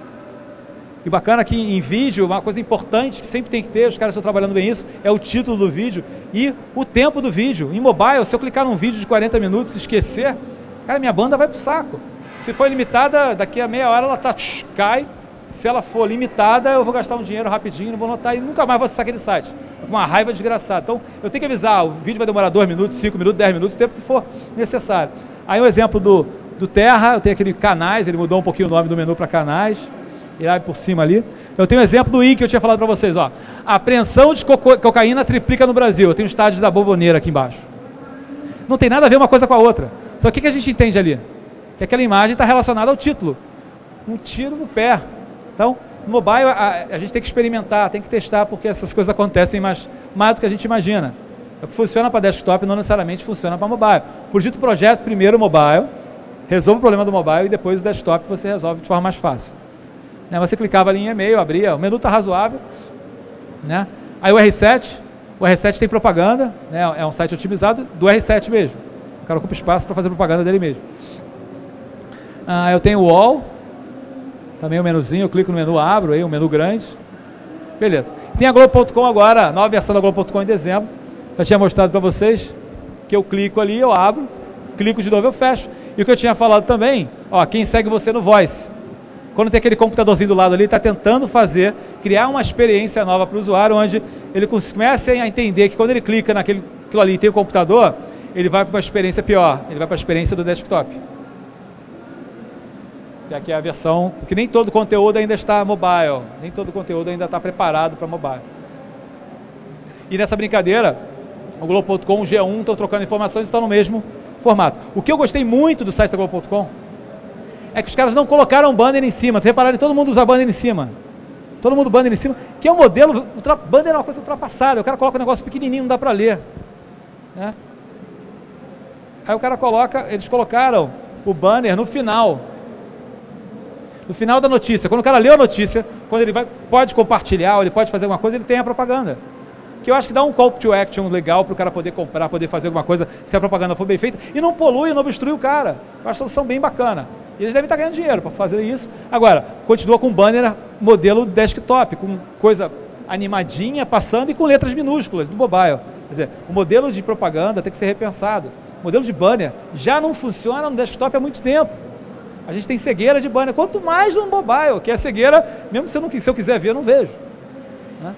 Speaker 1: E bacana que em vídeo, uma coisa importante que sempre tem que ter, os caras estão trabalhando bem isso, é o título do vídeo e o tempo do vídeo. Em mobile, se eu clicar num vídeo de quarenta minutos e esquecer, cara, minha banda vai pro saco. Se for limitada, daqui a meia hora ela tá, cai. Se ela for limitada, eu vou gastar um dinheiro rapidinho, não vou notar e nunca mais vou acessar aquele site. Com uma raiva desgraçada. Então, eu tenho que avisar, o vídeo vai demorar dois minutos, cinco minutos, dez minutos, o tempo que for necessário. Aí um exemplo do, do Terra, eu tenho aquele canais, ele mudou um pouquinho o nome do menu para canais, e lá por cima ali. Eu tenho o exemplo do I que eu tinha falado para vocês, ó. A apreensão de cocaína triplica no Brasil. Eu tenho os estádios da Boboneira aqui embaixo. Não tem nada a ver uma coisa com a outra. Só que o que a gente entende ali? Que aquela imagem está relacionada ao título. Um tiro no pé. Então, no mobile, a, a gente tem que experimentar, tem que testar, porque essas coisas acontecem mais, mais do que a gente imagina. O que funciona para desktop não necessariamente funciona para mobile. Por dito projeto, primeiro o mobile, resolve o problema do mobile e depois o desktop você resolve de forma mais fácil. Né, você clicava ali em e-mail, abria, o menu está razoável. Né? Aí o R sete, o R sete tem propaganda, né, é um site otimizado do R sete mesmo. O cara ocupa espaço para fazer propaganda dele mesmo. Ah, eu tenho o Wall, também o menuzinho, eu clico no menu, abro aí, um menu grande. Beleza. Tem a Globo ponto com agora, nova versão da Globo ponto com em dezembro. Já tinha mostrado para vocês que eu clico ali, eu abro, clico de novo, eu fecho. E o que eu tinha falado também, ó, quem segue você no Voice. Quando tem aquele computadorzinho do lado ali, está tentando fazer, criar uma experiência nova para o usuário, onde ele comece a entender que quando ele clica naquilo ali e tem o computador, ele vai para uma experiência pior, ele vai para a experiência do desktop. E aqui é a versão, porque nem todo conteúdo ainda está mobile, nem todo conteúdo ainda está preparado para mobile. E nessa brincadeira, o Globo ponto com, o G um, estão trocando informações e estão no mesmo formato. O que eu gostei muito do site da Globo ponto com é que os caras não colocaram banner em cima. Tu repararam que todo mundo usa banner em cima. Todo mundo banner em cima, que é um modelo, banner é uma coisa ultrapassada. O cara coloca um negócio pequenininho, não dá para ler. Né? Aí o cara coloca, eles colocaram o banner no final. No final da notícia. Quando o cara lê a notícia, quando ele vai, pode compartilhar, ou ele pode fazer alguma coisa, ele tem a propaganda. Que eu acho que dá um call to action legal para o cara poder comprar, poder fazer alguma coisa, se a propaganda for bem feita, e não polui, não obstrui o cara. Eu acho a solução bem bacana. E eles devem estar ganhando dinheiro para fazer isso. Agora, continua com banner modelo desktop, com coisa animadinha, passando e com letras minúsculas do mobile. Quer dizer, o modelo de propaganda tem que ser repensado. O modelo de banner já não funciona no desktop há muito tempo. A gente tem cegueira de banner, quanto mais no mobile, que é cegueira, mesmo se eu, não, se eu quiser ver, eu não vejo. Né?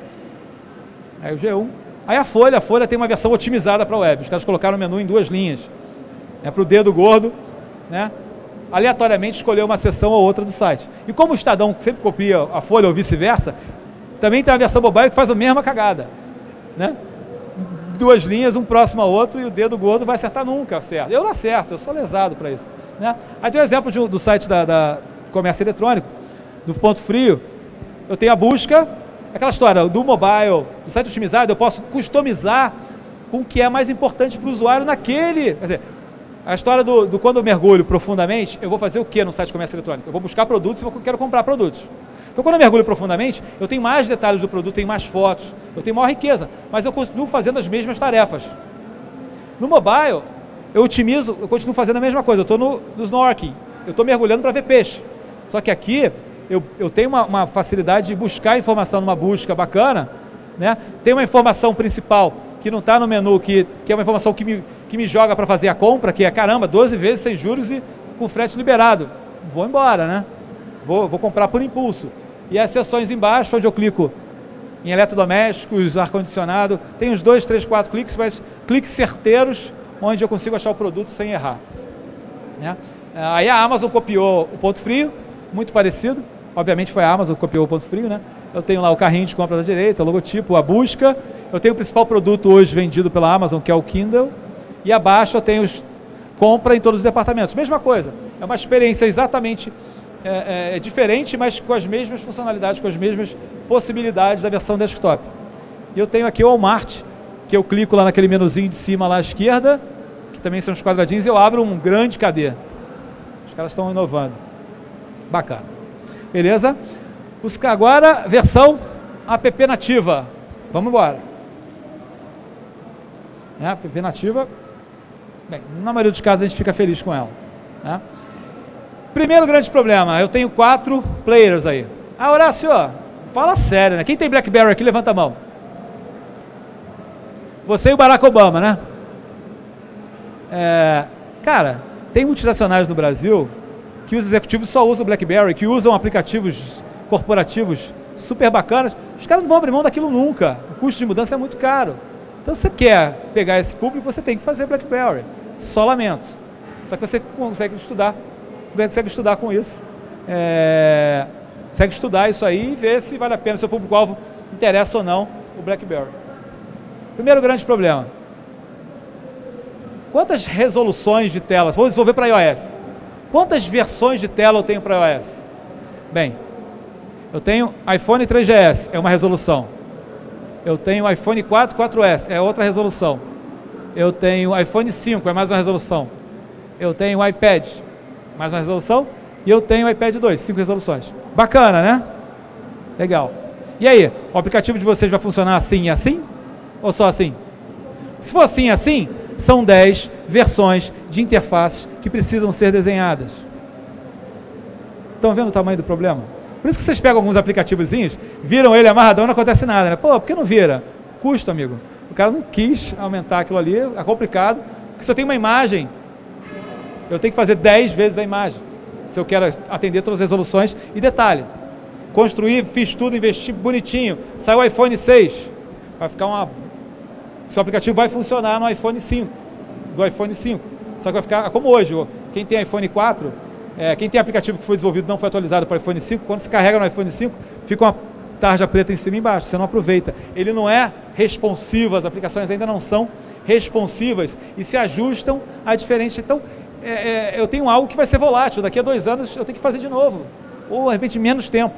Speaker 1: Aí o G um. Aí a Folha, a Folha tem uma versão otimizada para a web. Os caras colocaram o menu em duas linhas. É para o dedo gordo, né? Aleatoriamente escolher uma seção ou outra do site. E como o Estadão sempre copia a Folha ou vice-versa, também tem a versão mobile que faz a mesma cagada. Né? Duas linhas, um próximo ao outro, e o dedo gordo vai acertar nunca, certo? Eu não acerto, eu sou lesado para isso. Né? Aí tem um exemplo de, do site da, da comércio eletrônico, do Ponto Frio. Eu tenho a busca, aquela história do mobile, do site otimizado, eu posso customizar com o que é mais importante para o usuário naquele... Quer dizer, a história do, do quando eu mergulho profundamente, eu vou fazer o que no site de comércio eletrônico? Eu vou buscar produtos e eu quero comprar produtos. Então, quando eu mergulho profundamente, eu tenho mais detalhes do produto, tenho mais fotos, eu tenho maior riqueza, mas eu continuo fazendo as mesmas tarefas. No mobile, eu otimizo, eu continuo fazendo a mesma coisa, eu estou no, no snorkeling, eu estou mergulhando para ver peixe. Só que aqui, eu, eu tenho uma, uma facilidade de buscar informação numa busca bacana, né? Tem uma informação principal que não está no menu, que, que é uma informação que me, que me joga para fazer a compra, que é, caramba, doze vezes sem juros e com frete liberado. Vou embora, né? Vou, vou comprar por impulso. E as seções embaixo, onde eu clico em eletrodomésticos, ar-condicionado, tem uns dois, três, quatro cliques, mas cliques certeiros, onde eu consigo achar o produto sem errar. Né? Aí a Amazon copiou o Ponto Frio, muito parecido. Obviamente foi a Amazon que copiou o Ponto Frio, né? Eu tenho lá o carrinho de compra da direita, o logotipo, a busca. Eu tenho o principal produto hoje vendido pela Amazon, que é o Kindle. E abaixo eu tenho os compra em todos os departamentos. Mesma coisa. É uma experiência exatamente é, é, diferente, mas com as mesmas funcionalidades, com as mesmas possibilidades da versão desktop. E eu tenho aqui o Walmart, que eu clico lá naquele menuzinho de cima lá à esquerda, que também são os quadradinhos, e eu abro um grande C D. Os caras estão inovando. Bacana. Beleza? Os, agora, versão app nativa. Vamos embora. É, app nativa, bem, na maioria dos casos a gente fica feliz com ela. Né? Primeiro grande problema, eu tenho quatro players aí. Ah, Horácio, fala sério, né? Quem tem BlackBerry aqui, levanta a mão. Você e o Barack Obama, né? É, cara, tem multinacionais no Brasil que os executivos só usam o BlackBerry, que usam aplicativos corporativos super bacanas. Os caras não vão abrir mão daquilo nunca. O custo de mudança é muito caro. Então, se você quer pegar esse público, você tem que fazer BlackBerry. Só lamento. Só que você consegue estudar, você consegue estudar com isso. É, consegue estudar isso aí e ver se vale a pena, se o público-alvo interessa ou não o BlackBerry. Primeiro grande problema. Quantas resoluções de telas? Vou desenvolver para iOS. Quantas versões de tela eu tenho para iOS? Bem, eu tenho iPhone três G S, é uma resolução. Eu tenho iPhone quatro, quatro S, é outra resolução. Eu tenho iPhone cinco, é mais uma resolução. Eu tenho iPad, mais uma resolução. E eu tenho iPad dois, cinco resoluções. Bacana, né? Legal. E aí, o aplicativo de vocês vai funcionar assim e assim? Ou só assim? Se for assim e assim, são dez versões de interfaces que precisam ser desenhadas. Estão vendo o tamanho do problema? Por isso que vocês pegam alguns aplicativozinhos, viram ele amarradão, não acontece nada, né? Pô, por que não vira? Custo, amigo. O cara não quis aumentar aquilo ali, é complicado. Porque se eu tenho uma imagem, eu tenho que fazer dez vezes a imagem. Se eu quero atender todas as resoluções. E detalhe, construí, fiz tudo, investi bonitinho. Saiu o iPhone seis. Vai ficar uma... Seu aplicativo vai funcionar no iPhone cinco. Do iPhone cinco. Só que vai ficar como hoje. Quem tem iPhone quatro, é, quem tem aplicativo que foi desenvolvido não foi atualizado para o iPhone cinco, quando se carrega no iPhone cinco, fica uma tarja preta em cima e embaixo. Você não aproveita. Ele não é responsivo, as aplicações ainda não são responsivas e se ajustam a diferentes. Então, é, é, eu tenho algo que vai ser volátil. Daqui a dois anos eu tenho que fazer de novo. Ou, de repente, menos tempo.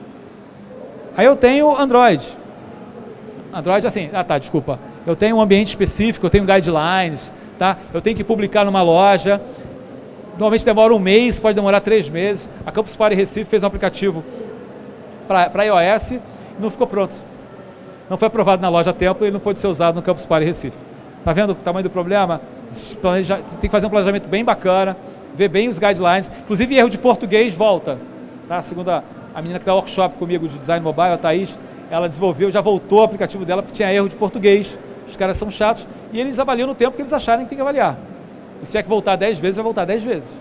Speaker 1: Aí eu tenho Android. Android assim, ah tá, desculpa. Eu tenho um ambiente específico, eu tenho guidelines, tá? Eu tenho que publicar numa loja. Normalmente demora um mês, pode demorar três meses. A Campus Party Recife fez um aplicativo para iOS e não ficou pronto. Não foi aprovado na loja a tempo e não pôde ser usado no Campus Party Recife. Tá vendo o tamanho do problema? Planeja, tem que fazer um planejamento bem bacana, ver bem os guidelines. Inclusive erro de português volta. Tá? Segundo a, a menina que dá workshop comigo de design mobile, a Thaís, ela desenvolveu, já voltou o aplicativo dela porque tinha erro de português. Os caras são chatos e eles avaliam no tempo que eles acharem que tem que avaliar. E se tiver que voltar dez vezes, vai voltar dez vezes.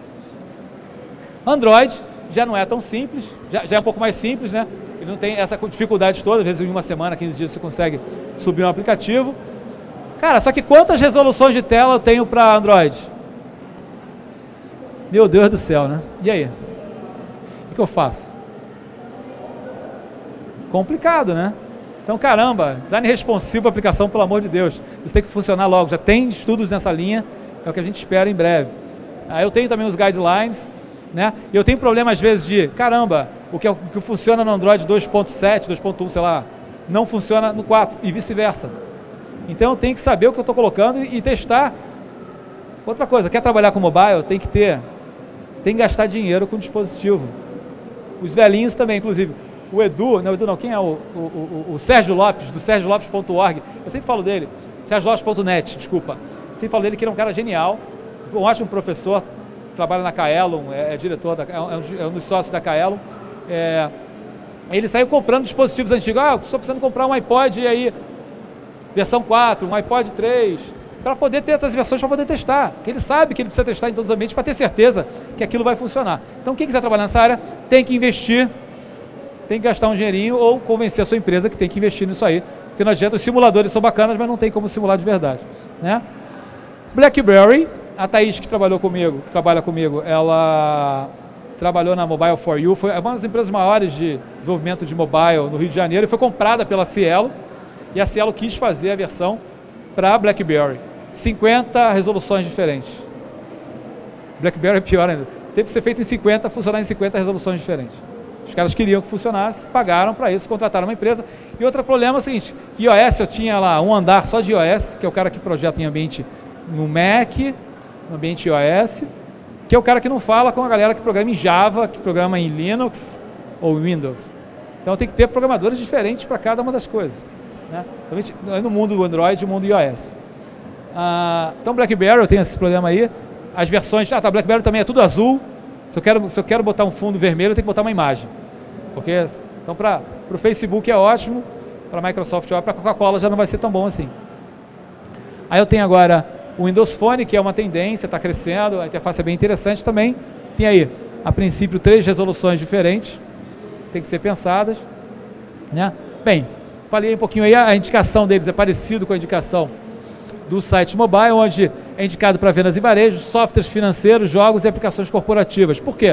Speaker 1: Android já não é tão simples, já, já é um pouco mais simples, né? Ele não tem essa dificuldade toda, às vezes em uma semana, quinze dias você consegue subir um aplicativo. Cara, só que quantas resoluções de tela eu tenho para Android? Meu Deus do céu, né? E aí? O que eu faço? Complicado, né? Então, caramba, design responsivo para aplicação, pelo amor de Deus. Isso tem que funcionar logo. Já tem estudos nessa linha, é o que a gente espera em breve. Aí eu tenho também os guidelines, né? E eu tenho problema às vezes de, caramba, o que, é, o que funciona no Android dois ponto sete, dois ponto um, sei lá, não funciona no quatro e vice-versa. Então eu tenho que saber o que eu estou colocando e, e testar. Outra coisa, quer trabalhar com mobile, tem que ter, tem que gastar dinheiro com o dispositivo. Os velhinhos também, inclusive. O Edu, não, o Edu não, quem é o, o, o, o Sérgio Lopes, do Sérgio Lopes ponto org, eu sempre falo dele, Sérgio Lopes ponto net, desculpa. Eu sempre falo dele que ele é um cara genial, um ótimo professor, trabalha na Kaelon, é, é diretor, da, é, um, é um dos sócios da Kaelon. É, ele saiu comprando dispositivos antigos, ah, estou precisando comprar um iPod aí, versão quatro, um iPod três, para poder ter essas versões, para poder testar, que ele sabe que ele precisa testar em todos os ambientes para ter certeza que aquilo vai funcionar. Então quem quiser trabalhar nessa área, tem que investir, tem que gastar um dinheirinho ou convencer a sua empresa que tem que investir nisso aí, porque não adianta, os simuladores são bacanas, mas não tem como simular de verdade, né? BlackBerry, a Thaís que trabalhou comigo, que trabalha comigo, ela trabalhou na Mobile for You, foi uma das empresas maiores de desenvolvimento de mobile no Rio de Janeiro e foi comprada pela Cielo, e a Cielo quis fazer a versão para BlackBerry, cinquenta resoluções diferentes. BlackBerry é pior ainda, teve que ser feito em cinquenta, funcionar em cinquenta resoluções diferentes. Os caras queriam que funcionasse, pagaram para isso, contrataram uma empresa. E outro problema é o seguinte, que iOS eu tinha lá um andar só de iOS, que é o cara que projeta em ambiente no Mac, no ambiente iOS, que é o cara que não fala com a galera que programa em Java, que programa em Linux ou Windows. Então tem que ter programadores diferentes para cada uma das coisas, né? No mundo do Android e no mundo do iOS. Ah, então BlackBerry, eu tenho esse problema aí. As versões, ah tá, BlackBerry também é tudo azul. Se eu quero, se eu quero botar um fundo vermelho, eu tenho que botar uma imagem. Porque, então para o Facebook é ótimo, para a Microsoft é ótimo, para a Coca-Cola já não vai ser tão bom assim. Aí eu tenho agora o Windows Phone, que é uma tendência, está crescendo, a interface é bem interessante também. Tem aí, a princípio, três resoluções diferentes, tem que ser pensadas, né? Bem, falei um pouquinho aí, a indicação deles é parecido com a indicação do site mobile, onde é indicado para vendas e varejo, softwares financeiros, jogos e aplicações corporativas. Por quê?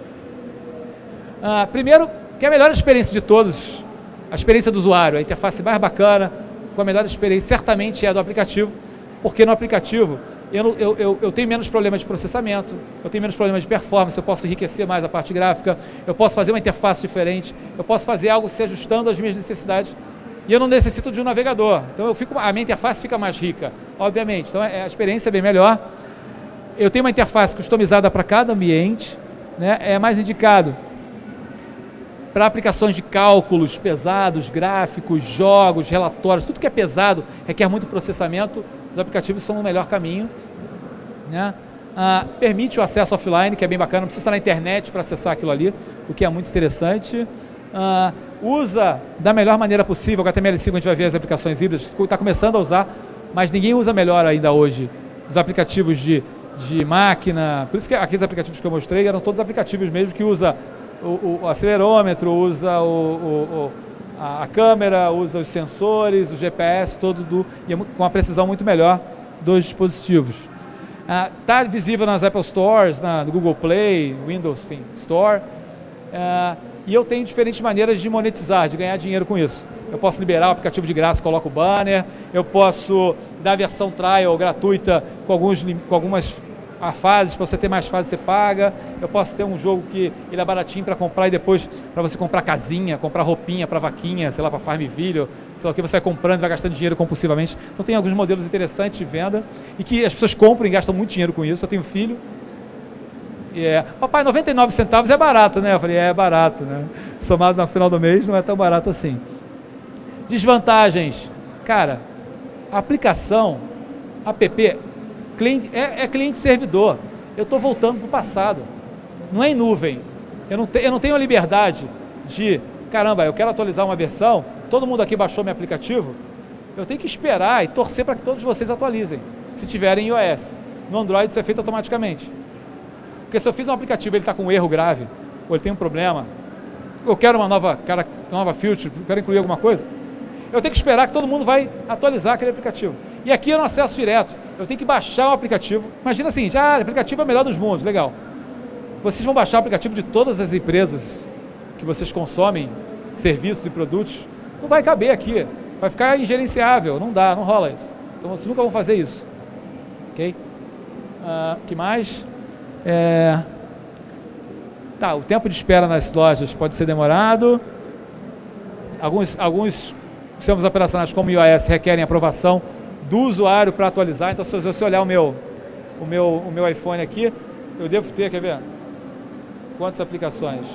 Speaker 1: Ah, primeiro, que é a melhor experiência de todos, a experiência do usuário, a interface mais bacana, com a melhor experiência, certamente é a do aplicativo, porque no aplicativo eu, eu, eu, eu tenho menos problemas de processamento, eu tenho menos problemas de performance, eu posso enriquecer mais a parte gráfica, eu posso fazer uma interface diferente, eu posso fazer algo se ajustando às minhas necessidades, e eu não necessito de um navegador, então eu fico, a minha interface fica mais rica, obviamente, então a experiência é bem melhor. Eu tenho uma interface customizada para cada ambiente, né? É mais indicado para aplicações de cálculos pesados, gráficos, jogos, relatórios, tudo que é pesado, requer muito processamento, os aplicativos são o melhor caminho, né? Ah, permite o acesso offline, que é bem bacana, não precisa estar na internet para acessar aquilo ali, o que é muito interessante. Ah, usa da melhor maneira possível, o H T M L cinco a gente vai ver as aplicações híbridas, está começando a usar, mas ninguém usa melhor ainda hoje os aplicativos de, de máquina, por isso que aqueles aplicativos que eu mostrei eram todos aplicativos mesmo que usa o, o acelerômetro, usa o, o, o, a, a câmera, usa os sensores, o G P S, todo do, e é com uma precisão muito melhor dos dispositivos. Está ah, visível nas Apple Stores, na, no Google Play, Windows enfim, Store. Ah, e eu tenho diferentes maneiras de monetizar, de ganhar dinheiro com isso. Eu posso liberar o aplicativo de graça, coloco o banner, eu posso dar a versão trial gratuita com, alguns, com algumas fases, para você ter mais fases você paga, eu posso ter um jogo que ele é baratinho para comprar e depois para você comprar casinha, comprar roupinha para vaquinha, sei lá, para Farmville, sei lá o que, você vai comprando e vai gastando dinheiro compulsivamente. Então tem alguns modelos interessantes de venda e que as pessoas compram e gastam muito dinheiro com isso. Eu tenho filho, e é, papai, noventa e nove centavos é barato, né? Eu falei, é, é barato, né? Somado no final do mês não é tão barato assim. Desvantagens, cara, a aplicação, app, cliente, é, é cliente-servidor, eu estou voltando para o passado, não é em nuvem, eu não, te, eu não tenho a liberdade de, caramba, eu quero atualizar uma versão, todo mundo aqui baixou meu aplicativo, eu tenho que esperar e torcer para que todos vocês atualizem, se tiverem iOS, no Android isso é feito automaticamente, porque se eu fiz um aplicativo e ele está com um erro grave, ou ele tem um problema, eu quero uma nova, cara, nova feature, eu quero incluir alguma coisa, eu tenho que esperar que todo mundo vai atualizar aquele aplicativo. E aqui eu não acesso direto, eu tenho que baixar o aplicativo. Imagina assim, já, o aplicativo é o melhor dos mundos, legal. Vocês vão baixar o aplicativo de todas as empresas que vocês consomem, serviços e produtos, não vai caber aqui, vai ficar ingerenciável, não dá, não rola isso. Então vocês nunca vão fazer isso, ok? Uh, que mais? É... Tá, o tempo de espera nas lojas pode ser demorado. Alguns, alguns sistemas operacionais como o iOS requerem aprovação do usuário para atualizar. Então, se você olhar o meu, o, meu, o meu iPhone aqui, eu devo ter, quer ver? Quantas aplicações?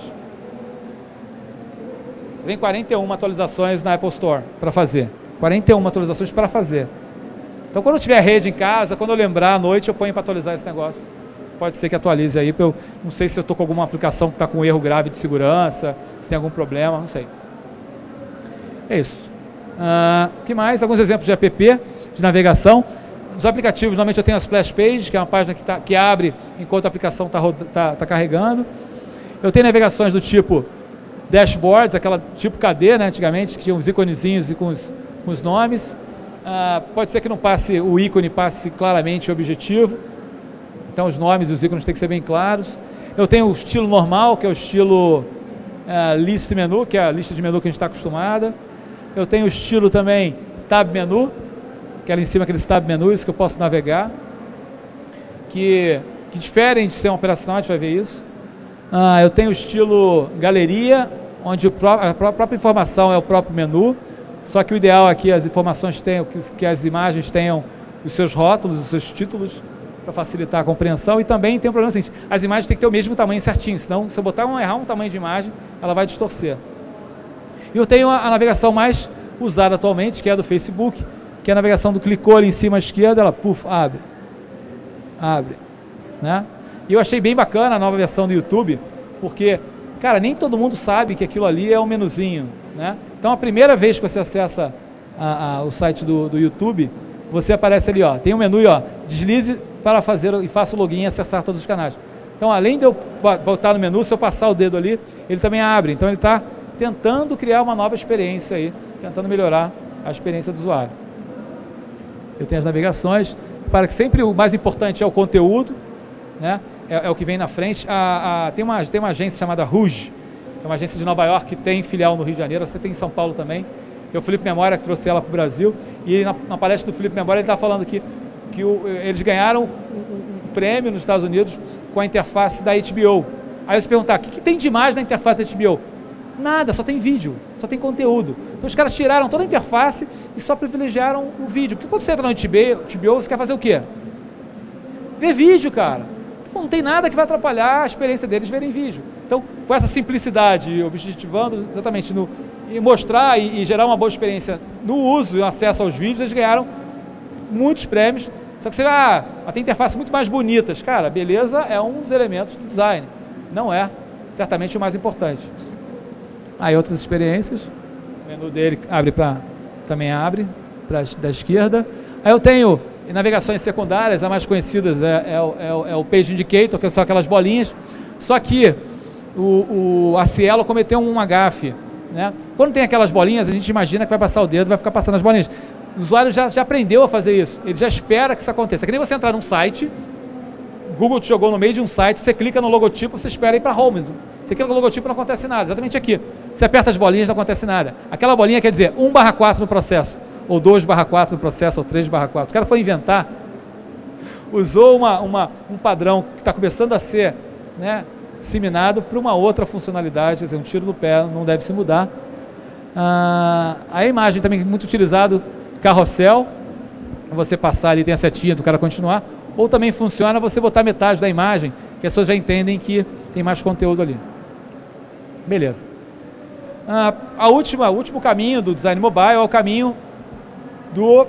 Speaker 1: Tem quarenta e uma atualizações na Apple Store para fazer. quarenta e uma atualizações para fazer. Então, quando eu tiver rede em casa, quando eu lembrar à noite, eu ponho para atualizar esse negócio. Pode ser que atualize aí. Eu não sei se eu estou com alguma aplicação que está com erro grave de segurança, se tem algum problema, não sei. É isso. O uh, que mais? Alguns exemplos de app, de navegação. Os aplicativos, normalmente eu tenho a Splash Page, que é uma página que, tá, que abre enquanto a aplicação está tá, tá carregando. Eu tenho navegações do tipo dashboards, aquela tipo K D, né, antigamente, que tinha uns iconezinhos e com os, com os nomes. Uh, pode ser que não passe, o ícone passe claramente o objetivo. Então os nomes e os ícones têm que ser bem claros. Eu tenho o estilo normal, que é o estilo uh, list menu, que é a lista de menu que a gente está acostumada. Eu tenho o estilo também tab menu, que é ali em cima aqueles tab menus que eu posso navegar, que, que diferem de ser um operacional, a gente vai ver isso. Uh, eu tenho o estilo galeria, onde o pró a própria informação é o próprio menu, só que o ideal aqui é as informações tenham, que, que as imagens tenham os seus rótulos, os seus títulos, para facilitar a compreensão. E também tem um problema seguinte, as imagens têm que ter o mesmo tamanho certinho, senão se eu botar um, errar um tamanho de imagem, ela vai distorcer. E eu tenho a, a navegação mais usada atualmente, que é a do Facebook, que é a navegação do clicou ali em cima à esquerda, ela puf, abre, abre, né? E eu achei bem bacana a nova versão do YouTube, porque, cara, nem todo mundo sabe que aquilo ali é um menuzinho, né? Então a primeira vez que você acessa a, a, o site do, do YouTube, você aparece ali, ó, tem um menu, ó, deslize para fazer e faça o login e acessar todos os canais. Então, além de eu voltar no menu, se eu passar o dedo ali, ele também abre. Então, ele está tentando criar uma nova experiência aí, tentando melhorar a experiência do usuário. Eu tenho as navegações, para que sempre o mais importante é o conteúdo, né? é, é o que vem na frente. A, a, tem, uma, tem uma agência chamada Rouge, que é uma agência de Nova York que tem filial no Rio de Janeiro, você tem em São Paulo também, que é o Felipe Memória que trouxe ela para o Brasil, e na, na palestra do Felipe Memória ele está falando que, que o, eles ganharam um, um, um prêmio nos Estados Unidos com a interface da H B O. Aí você perguntar, o que, que tem de mais na interface da H B O? Nada, só tem vídeo, só tem conteúdo. Então os caras tiraram toda a interface e só privilegiaram o vídeo. Porque quando você entra no H B O, H B O você quer fazer o quê? Ver vídeo, cara. Não tem nada que vai atrapalhar a experiência deles verem vídeo. Então, com essa simplicidade, objetivando exatamente no, e mostrar e, e gerar uma boa experiência no uso e no acesso aos vídeos, eles ganharam muitos prêmios. Só que você ah, tem interfaces muito mais bonitas. Cara, beleza é um dos elementos do design. Não é, certamente, o mais importante. Aí outras experiências. O menu dele abre para também abre para da esquerda. Aí eu tenho navegações secundárias, as mais conhecidas é, é, é, é o Page Indicator, que são aquelas bolinhas. Só que o, o, a Cielo cometeu um gafe, né? Quando tem aquelas bolinhas, a gente imagina que vai passar o dedo, vai ficar passando as bolinhas. O usuário já, já aprendeu a fazer isso, ele já espera que isso aconteça. É que nem você entrar num site, o Google te jogou no meio de um site, você clica no logotipo, você espera ir para home. Você clica no logotipo, não acontece nada, exatamente aqui. Você aperta as bolinhas, não acontece nada. Aquela bolinha quer dizer um barra quatro no processo, ou dois barra quatro no processo, ou três barra quatro. O cara foi inventar, usou uma, uma, um padrão que está começando a ser, né, disseminado para uma outra funcionalidade, quer dizer, um tiro no pé, não deve se mudar. Ah, a imagem também muito utilizado, carrossel, você passar ali, tem a setinha do cara continuar, ou também funciona você botar metade da imagem, que as pessoas já entendem que tem mais conteúdo ali. Beleza. Ah, a última, o último caminho do design mobile é o caminho do,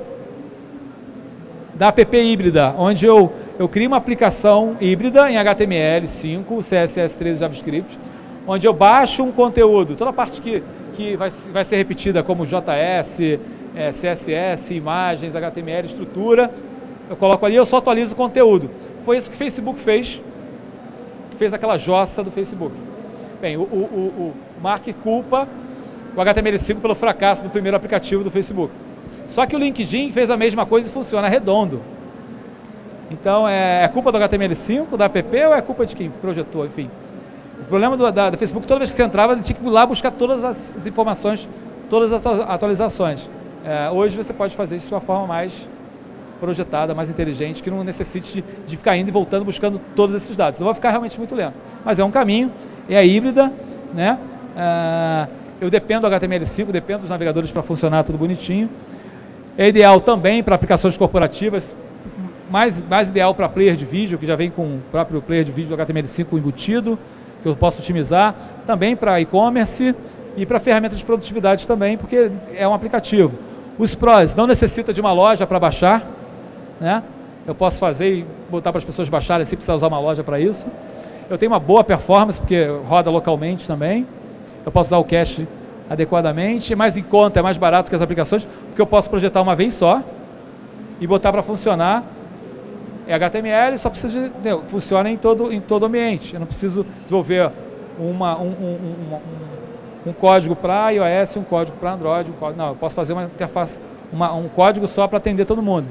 Speaker 1: da app híbrida, onde eu, eu crio uma aplicação híbrida em H T M L cinco, C S S três e JavaScript, onde eu baixo um conteúdo, toda a parte que, que vai, vai ser repetida como J S, é, C S S, imagens, H T M L, estrutura, eu coloco ali e eu só atualizo o conteúdo. Foi isso que o Facebook fez, que fez aquela jossa do Facebook. Bem, o, o, o, o Mark culpa o H T M L cinco pelo fracasso do primeiro aplicativo do Facebook. Só que o LinkedIn fez a mesma coisa e funciona redondo. Então, é, é culpa do H T M L cinco, da app, ou é culpa de quem projetou, enfim. O problema do da, da Facebook, toda vez que você entrava, ele tinha que ir lá buscar todas as, as informações, todas as atualizações. É, hoje você pode fazer isso de uma forma mais projetada, mais inteligente, que não necessite de, de ficar indo e voltando buscando todos esses dados. Não vai ficar realmente muito lento. Mas é um caminho, é híbrida, né? É, eu dependo do H T M L cinco, dependo dos navegadores para funcionar tudo bonitinho. É ideal também para aplicações corporativas, mais, mais ideal para player de vídeo, que já vem com o próprio player de vídeo do H T M L cinco embutido, que eu posso otimizar, também para e-commerce e para ferramentas de produtividade também, porque é um aplicativo. Os prós, não necessita de uma loja para baixar, né? Eu posso fazer e botar para as pessoas baixarem sem precisar usar uma loja para isso. Eu tenho uma boa performance, porque roda localmente também. Eu posso usar o cache adequadamente, é mais em conta, é mais barato que as aplicações, porque eu posso projetar uma vez só e botar para funcionar. É H T M L, só precisa de, né, funciona em todo em todo ambiente. Eu não preciso desenvolver uma, um, um, um, um, um código para iOS, um código para Android, um código, não, eu posso fazer uma interface, uma, um código só para atender todo mundo.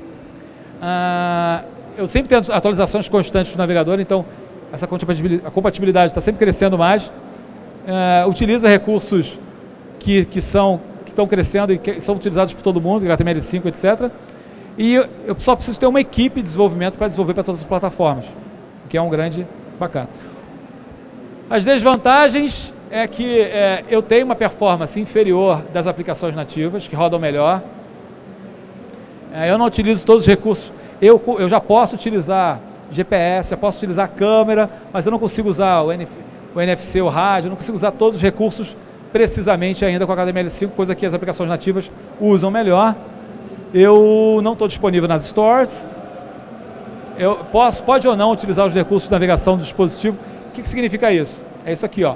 Speaker 1: Ah, eu sempre tenho atualizações constantes do navegador, então essa compatibilidade, a compatibilidade está sempre crescendo mais. Ah, utiliza recursos que, que são que estão crescendo e que são utilizados por todo mundo, H T M L cinco, etcétera. E eu só preciso ter uma equipe de desenvolvimento para desenvolver para todas as plataformas, que é um grande bacana. As desvantagens é que é, eu tenho uma performance inferior das aplicações nativas, que rodam melhor. É, eu não utilizo todos os recursos. Eu, eu já posso utilizar G P S, já posso utilizar câmera, mas eu não consigo usar o, N F, o N F C, o rádio, eu não consigo usar todos os recursos precisamente ainda com o H T M L cinco, coisa que as aplicações nativas usam melhor. Eu não estou disponível nas stores. Eu posso, pode ou não utilizar os recursos de navegação do dispositivo. O que, que significa isso? É isso aqui, ó.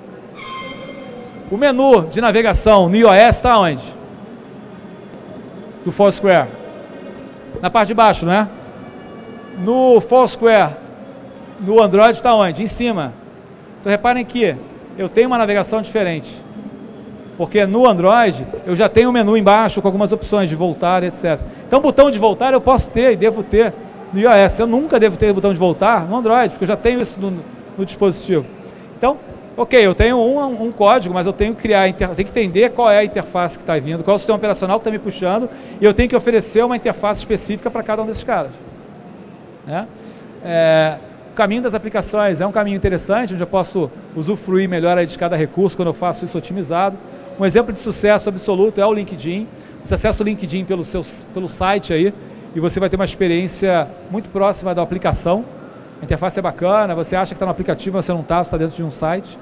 Speaker 1: O menu de navegação no iOS está onde? Do Foursquare. Na parte de baixo, não é? No Foursquare, no Android está onde? Em cima. Então reparem que eu tenho uma navegação diferente. Porque no Android eu já tenho um menu embaixo com algumas opções de voltar, etcétera. Então botão de voltar eu posso ter e devo ter no iOS. Eu nunca devo ter botão de voltar no Android, porque eu já tenho isso no, no dispositivo. Então, ok, eu tenho um, um código, mas eu tenho que criar, eu tenho que entender qual é a interface que está vindo, qual é o sistema operacional que está me puxando, e eu tenho que oferecer uma interface específica para cada um desses caras. Né? É, o caminho das aplicações é um caminho interessante, onde eu posso usufruir melhor aí de cada recurso quando eu faço isso otimizado. Um exemplo de sucesso absoluto é o LinkedIn. Você acessa o LinkedIn pelo, seu, pelo site aí, e você vai ter uma experiência muito próxima da aplicação. A interface é bacana, você acha que está no aplicativo, mas você não está, você está dentro de um site.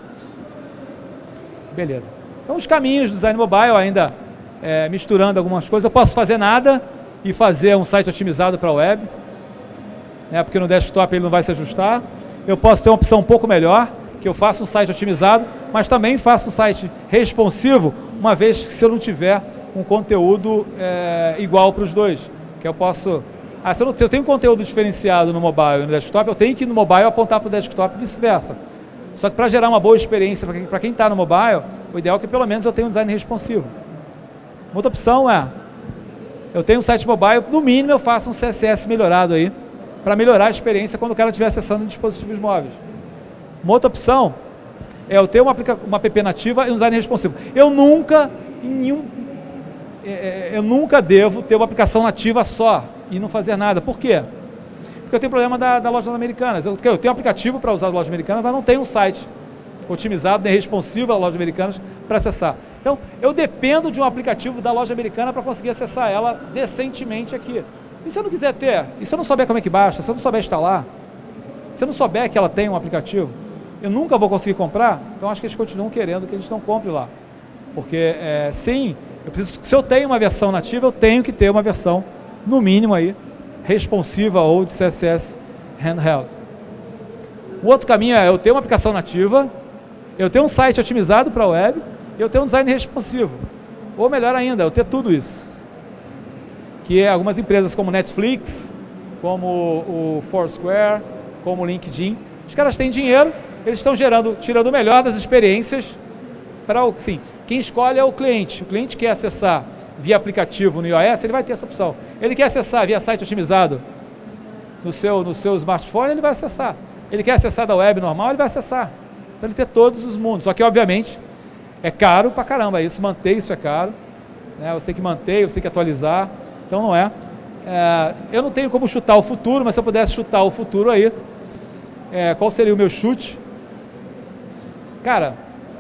Speaker 1: Beleza. Então os caminhos do design mobile ainda é, misturando algumas coisas. Eu posso fazer nada e fazer um site otimizado para a web, né, porque no desktop ele não vai se ajustar. Eu posso ter uma opção um pouco melhor, que eu faço um site otimizado, mas também faço um site responsivo, uma vez que se eu não tiver um conteúdo é, igual para os dois. Que eu posso... Ah, se eu, não, se eu tenho conteúdo diferenciado no mobile e no desktop, eu tenho que ir no mobile apontar para o desktop e vice-versa. Só que para gerar uma boa experiência para quem para quem está no mobile, o ideal é que pelo menos eu tenha um design responsivo. Uma outra opção é, eu tenho um site mobile, no mínimo eu faço um C S S melhorado aí, para melhorar a experiência quando o cara estiver acessando dispositivos móveis. Uma outra opção é eu ter uma, uma app nativa e um design responsivo. Eu nunca, em nenhum, é, eu nunca devo ter uma aplicação nativa só e não fazer nada. Por quê? Porque eu tenho problema da, da loja Americanas. Eu, eu tenho um aplicativo para usar a loja Americanas, mas não tenho um site otimizado nem responsivo da loja Americanas para acessar. Então, eu dependo de um aplicativo da loja Americana para conseguir acessar ela decentemente aqui. E se eu não quiser ter? E se eu não souber como é que baixa? Se eu não souber instalar? Se eu não souber que ela tem um aplicativo? Eu nunca vou conseguir comprar? Então, acho que eles continuam querendo que a gente não compre lá. Porque, é, sim, eu preciso, se eu tenho uma versão nativa, eu tenho que ter uma versão, no mínimo, aí, responsiva ou de C S S handheld. O outro caminho é eu ter uma aplicação nativa, eu ter um site otimizado para a web, e eu ter um design responsivo. Ou melhor ainda, eu ter tudo isso. Que é algumas empresas como Netflix, como o Foursquare, como o LinkedIn, os caras têm dinheiro, eles estão gerando, tirando o melhor das experiências para o, sim, quem escolhe é o cliente. O cliente quer acessar via aplicativo no iOS, ele vai ter essa opção. Ele quer acessar via site otimizado no seu, no seu smartphone, ele vai acessar. Ele quer acessar da web normal, ele vai acessar. Então ele tem todos os mundos. Só que, obviamente, é caro pra caramba isso, manter isso é caro. Né? Você tem que manter, você tem que atualizar. Então não é. é. Eu não tenho como chutar o futuro, mas se eu pudesse chutar o futuro aí, é, qual seria o meu chute? Cara,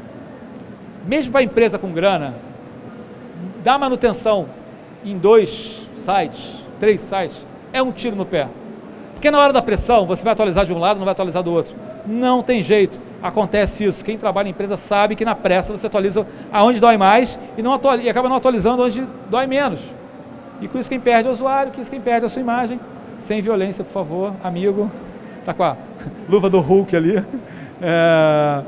Speaker 1: mesmo para empresa com grana, dar manutenção em dois sites, três sites, é um tiro no pé. Porque na hora da pressão, você vai atualizar de um lado, não vai atualizar do outro. Não tem jeito. Acontece isso. Quem trabalha em empresa sabe que na pressa você atualiza aonde dói mais e, não atualiza, e acaba não atualizando onde dói menos. E com isso quem perde é o usuário, com isso quem perde é a sua imagem. Sem violência, por favor, amigo. Tá com a luva do Hulk ali. É...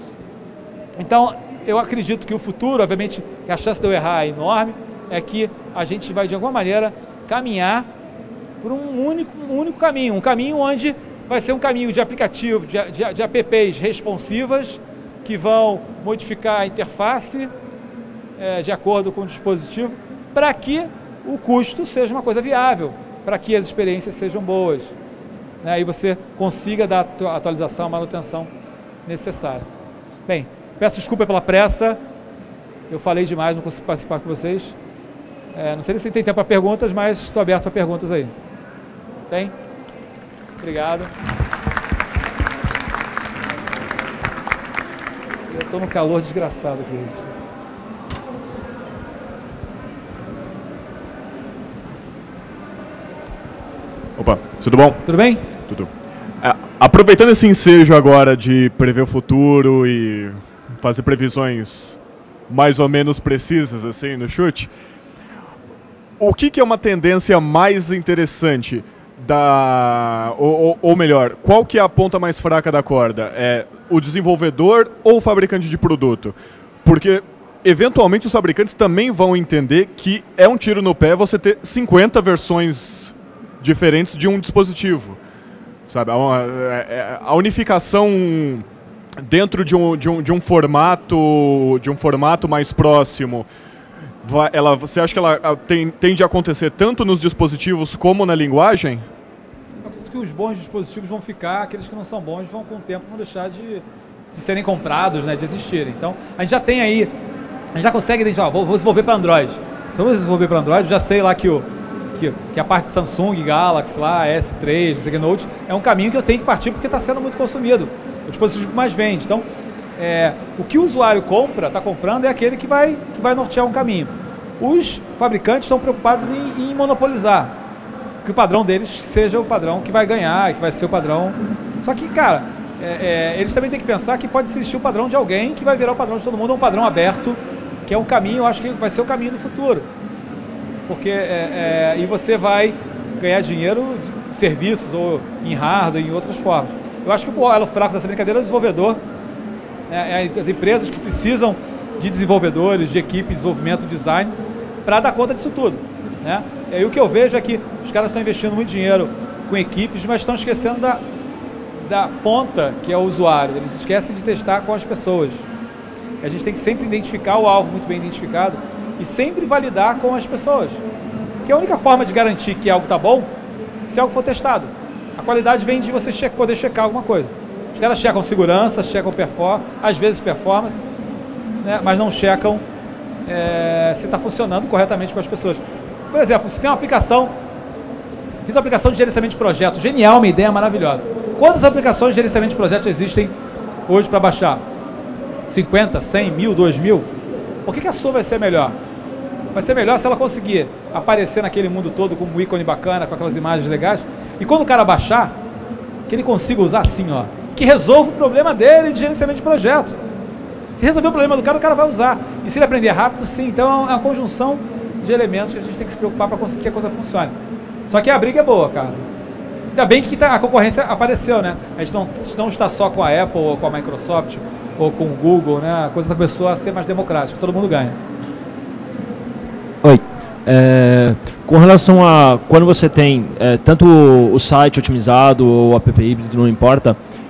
Speaker 1: Então, eu acredito que o futuro, obviamente, a chance de eu errar é enorme, é que a gente vai, de alguma maneira, caminhar por um único, um único caminho. Um caminho onde vai ser um caminho de aplicativo, de, de, de apps responsivas, que vão modificar a interface é, de acordo com o dispositivo, para que o custo seja uma coisa viável, para que as experiências sejam boas. Né, e você consiga dar a atualização, a manutenção necessária. Bem, peço desculpa pela pressa, eu falei demais, não consigo participar com vocês. É, não sei se tem tempo para perguntas, mas estou aberto para perguntas aí. Tem? Obrigado. Eu estou num calor desgraçado aqui, gente.
Speaker 2: Opa, tudo bom?
Speaker 1: Tudo bem?
Speaker 2: Tudo. É, aproveitando esse ensejo agora de prever o futuro e fazer previsões mais ou menos precisas assim no chute, o que, que é uma tendência mais interessante da, ou, ou, ou melhor, qual que é a ponta mais fraca da corda? É o desenvolvedor ou o fabricante de produto? Porque eventualmente os fabricantes também vão entender que é um tiro no pé você ter cinquenta versões diferentes de um dispositivo, sabe? A, a unificação dentro de um, de um, de um formato de um formato mais próximo, vai, ela, você acha que ela tem, tende a acontecer tanto nos dispositivos como na linguagem?
Speaker 1: Eu acredito que os bons dispositivos vão ficar, aqueles que não são bons vão com o tempo vão deixar de, de serem comprados, né, de existirem. Então, a gente já tem aí, a gente já consegue identificar, vou, vou desenvolver para Android. Se eu vou desenvolver para Android, eu já sei lá que o Que, que a parte Samsung, Galaxy, lá, S três, Note, é um caminho que eu tenho que partir porque está sendo muito consumido. O dispositivo que mais vende. Então, é, o que o usuário compra, está comprando, é aquele que vai, que vai nortear um caminho. Os fabricantes estão preocupados em, em monopolizar. Que o padrão deles seja o padrão que vai ganhar, que vai ser o padrão. Só que, cara, é, é, eles também têm que pensar que pode existir o padrão de alguém que vai virar o padrão de todo mundo, um padrão aberto, que é um caminho, eu acho que vai ser o caminho do futuro. Porque é, é, e você vai ganhar dinheiro de serviços ou em hardware, em outras formas. Eu acho que o elo fraco dessa brincadeira é o desenvolvedor, é, é as empresas que precisam de desenvolvedores, de equipe de desenvolvimento, design, para dar conta disso tudo, né? E aí o que eu vejo é que os caras estão investindo muito dinheiro com equipes, mas estão esquecendo da, da ponta, que é o usuário. Eles esquecem de testar com as pessoas. A gente tem que sempre identificar o alvo muito bem identificado e sempre validar com as pessoas. Porque a única forma de garantir que algo está bom, se algo for testado. A qualidade vem de você che- poder checar alguma coisa. Os caras checam segurança, checam performance, às vezes performance, né, mas não checam é, se está funcionando corretamente com as pessoas. Por exemplo, se tem uma aplicação, fiz uma aplicação de gerenciamento de projeto, genial, uma ideia maravilhosa. Quantas aplicações de gerenciamento de projetos existem hoje para baixar? cinquenta, cem, mil, dois mil? Por que, que a sua vai ser melhor? Vai ser melhor se ela conseguir aparecer naquele mundo todo com um ícone bacana, com aquelas imagens legais, e quando o cara baixar, que ele consiga usar assim, ó, que resolva o problema dele de gerenciamento de projeto. Se resolver o problema do cara, o cara vai usar. E se ele aprender rápido, sim. Então é uma conjunção de elementos que a gente tem que se preocupar para conseguir que a coisa funcione. Só que a briga é boa, cara. Ainda bem que a concorrência apareceu, né? A gente não, não está só com a Apple ou com a Microsoft ou com o Google, né? A coisa começou a ser mais democrática, todo mundo ganha.
Speaker 3: Oi. É, com relação a quando você tem é, tanto o site otimizado ou o app híbrido, não importa,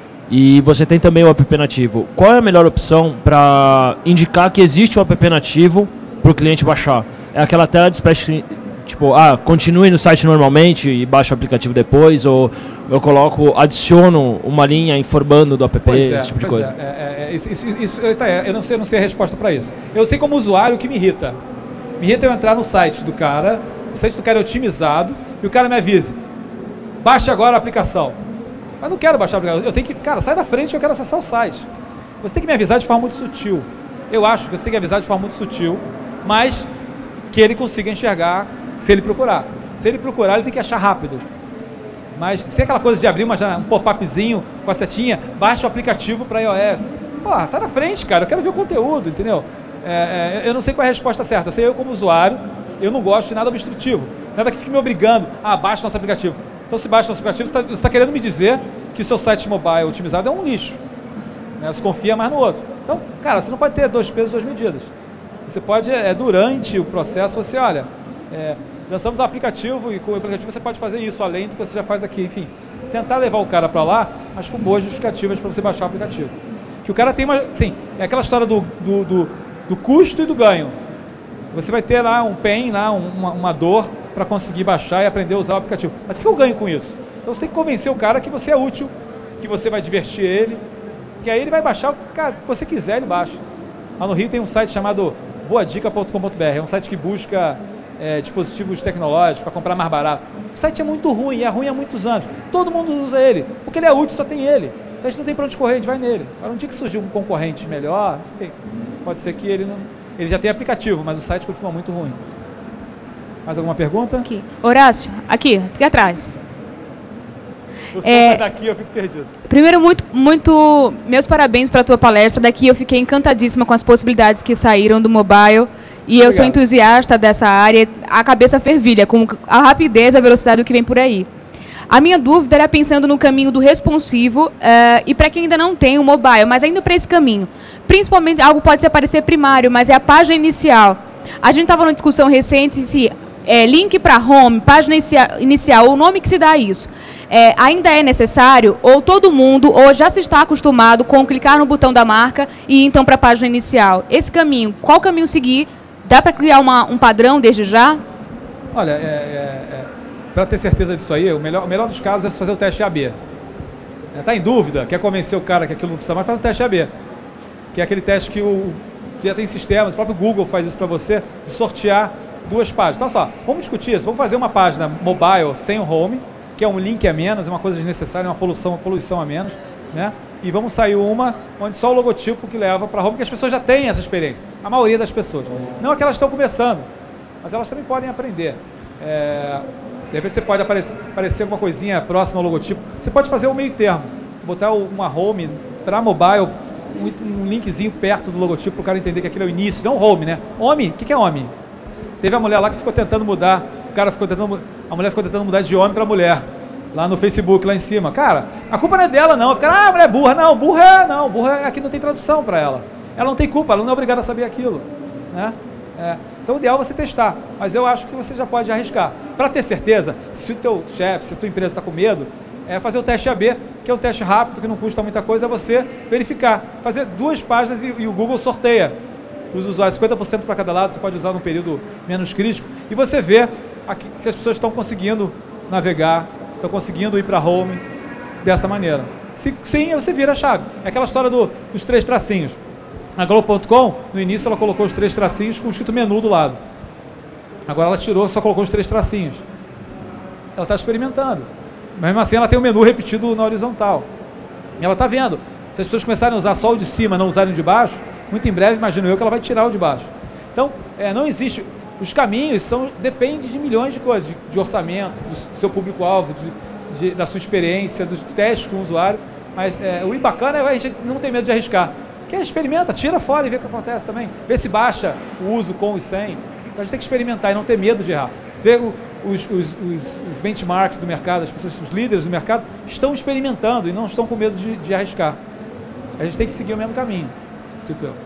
Speaker 3: e você tem também o app nativo, qual é a melhor opção para indicar que existe o app nativo para o cliente baixar? É aquela tela de splash, tipo, ah, continue no site normalmente e baixa o aplicativo depois, ou eu coloco, adiciono uma linha informando do app,
Speaker 1: pois é,
Speaker 3: esse tipo de
Speaker 1: pois
Speaker 3: coisa?
Speaker 1: É, é, é, isso, isso, isso, eu, não sei, eu não sei a resposta para isso. Eu sei como usuário o que me irrita. Me irrita eu entrar no site do cara, o site do cara é otimizado, e o cara me avise, baixe agora a aplicação. Mas não quero baixar a aplicação, eu tenho que, cara, sai da frente, eu quero acessar o site. Você tem que me avisar de forma muito sutil. Eu acho que você tem que avisar de forma muito sutil, mas que ele consiga enxergar se ele procurar. Se ele procurar, ele tem que achar rápido. Mas se é aquela coisa de abrir uma, um pop-upzinho com a setinha, baixa o aplicativo para iOS. Porra, sai da frente, cara, eu quero ver o conteúdo, entendeu? É, é, eu não sei qual é a resposta certa. Eu sei eu como usuário, eu não gosto de nada obstrutivo. Nada que fique me obrigando a baixa nosso aplicativo. Então se baixa nosso aplicativo, você está tá querendo me dizer que o seu site mobile otimizado é um lixo. Né? Você confia mais no outro. Então, cara, você não pode ter dois pesos, duas medidas. Você pode, é, durante o processo, você, olha, é, lançamos o aplicativo e com o aplicativo você pode fazer isso, além do que você já faz aqui. Enfim, tentar levar o cara para lá, mas com boas justificativas para você baixar o aplicativo. Que o cara tem uma, sim, é aquela história do, do, do, do custo e do ganho. Você vai ter lá um pain, lá, uma, uma dor para conseguir baixar e aprender a usar o aplicativo. Mas o que eu ganho com isso? Então você tem que convencer o cara que você é útil, que você vai divertir ele, que aí ele vai baixar o cara que você quiser, ele baixa. Lá no Rio tem um site chamado boa dica ponto com ponto b r, é um site que busca é, dispositivos tecnológicos para comprar mais barato. O site é muito ruim, é ruim há muitos anos. Todo mundo usa ele, porque ele é útil, só tem ele. Então a gente não tem para onde correr, a gente vai nele. Agora um dia que surgiu um concorrente melhor, não sei, pode ser que ele não... Ele já tem aplicativo, mas o site continua muito ruim. Mais alguma pergunta?
Speaker 4: Aqui. Horácio, aqui, aqui atrás.
Speaker 1: Você
Speaker 4: É,
Speaker 1: sai daqui, eu fico perdido.
Speaker 4: Primeiro, muito, muito, meus parabéns para a tua palestra. Daqui eu fiquei encantadíssima com as possibilidades que saíram do mobile. E eu
Speaker 1: Obrigado.
Speaker 4: sou entusiasta dessa área. A cabeça fervilha com a rapidez e a velocidade do que vem por aí. A minha dúvida era pensando no caminho do responsivo uh, e para quem ainda não tem o mobile, mas ainda para esse caminho. Principalmente, algo pode se aparecer primário, mas é a página inicial. A gente estava numa discussão recente se é, link para home, página inicia, inicial, o nome que se dá a isso, é, ainda é necessário, ou todo mundo, ou já se está acostumado com clicar no botão da marca e ir então para a página inicial? Esse caminho, qual caminho seguir? Dá para criar uma, um padrão desde já?
Speaker 1: Olha, é, é, é, para ter certeza disso aí, o melhor, o melhor dos casos é fazer o teste A B. Está em dúvida, quer convencer o cara que aquilo não precisa mais, faz o teste A B. Que é aquele teste que o, já tem sistemas, o próprio Google faz isso para você, de sortear duas páginas. Então, só, vamos discutir isso, vamos fazer uma página mobile sem o home, que é um link a menos, é uma coisa desnecessária, uma poluição, uma poluição a menos, né? E vamos sair uma onde só o logotipo que leva para home, que as pessoas já têm essa experiência, a maioria das pessoas. Não é que elas estão começando, mas elas também podem aprender. É, de repente você pode aparecer, aparecer alguma coisinha próxima ao logotipo. Você pode fazer o meio termo, botar uma home para mobile, um, um linkzinho perto do logotipo para o cara entender que aquilo é o início, não home, né? Home, o que, que é home? Teve a mulher lá que ficou tentando mudar, o cara ficou tentando, a mulher ficou tentando mudar de homem para mulher, lá no Facebook, lá em cima. Cara, a culpa não é dela não, fica, ah, a mulher é burra, não, burra é, não, burra é, aqui não tem tradução para ela. Ela não tem culpa, ela não é obrigada a saber aquilo, né? É, então o ideal é você testar, mas eu acho que você já pode arriscar. Para ter certeza, se o teu chefe, se a tua empresa está com medo, é fazer o teste A B, que é um teste rápido, que não custa muita coisa, é você verificar. Fazer duas páginas e, e o Google sorteia os usuários, cinquenta por cento para cada lado, você pode usar num período menos crítico, e você vê aqui, se as pessoas estão conseguindo navegar, estão conseguindo ir para home dessa maneira. Se sim, você vira a chave. É aquela história do, dos três tracinhos. Na Globo ponto com, no início ela colocou os três tracinhos com o escrito menu do lado. Agora ela tirou, só colocou os três tracinhos. Ela está experimentando. Mas mesmo assim ela tem o menu repetido na horizontal. E ela está vendo. Se as pessoas começarem a usar só o de cima, não usarem o de baixo, muito em breve, imagino eu, que ela vai tirar o de baixo. Então, é, não existe... Os caminhos são, depende de milhões de coisas, de, de orçamento, do seu público-alvo, de, de, da sua experiência, dos testes com o usuário. Mas é, o bacana é a gente não ter medo de arriscar. Quer experimenta, tira fora e vê o que acontece também. Vê se baixa o uso com e sem. Então a gente tem que experimentar e não ter medo de errar. Você vê o, os, os, os, os benchmarks do mercado, as pessoas, os líderes do mercado, estão experimentando e não estão com medo de, de arriscar. A gente tem que seguir o mesmo caminho. Tipo eu.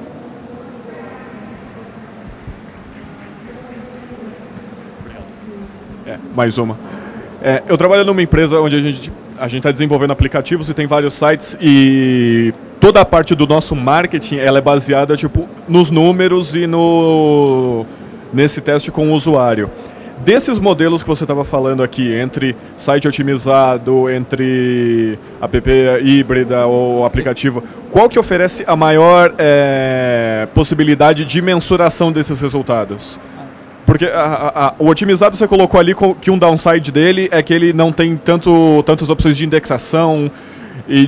Speaker 2: É, mais uma. É, eu trabalho numa empresa onde a gente a gente está desenvolvendo aplicativos e tem vários sites e toda a parte do nosso marketing ela é baseada tipo nos números e no nesse teste com o usuário. Desses modelos que você estava falando aqui, entre site otimizado, entre app híbrida ou aplicativo, qual que oferece a maior é, possibilidade de mensuração desses resultados? Porque a, a, a, o otimizado você colocou ali que um downside dele é que ele não tem tanto, tantas opções de indexação e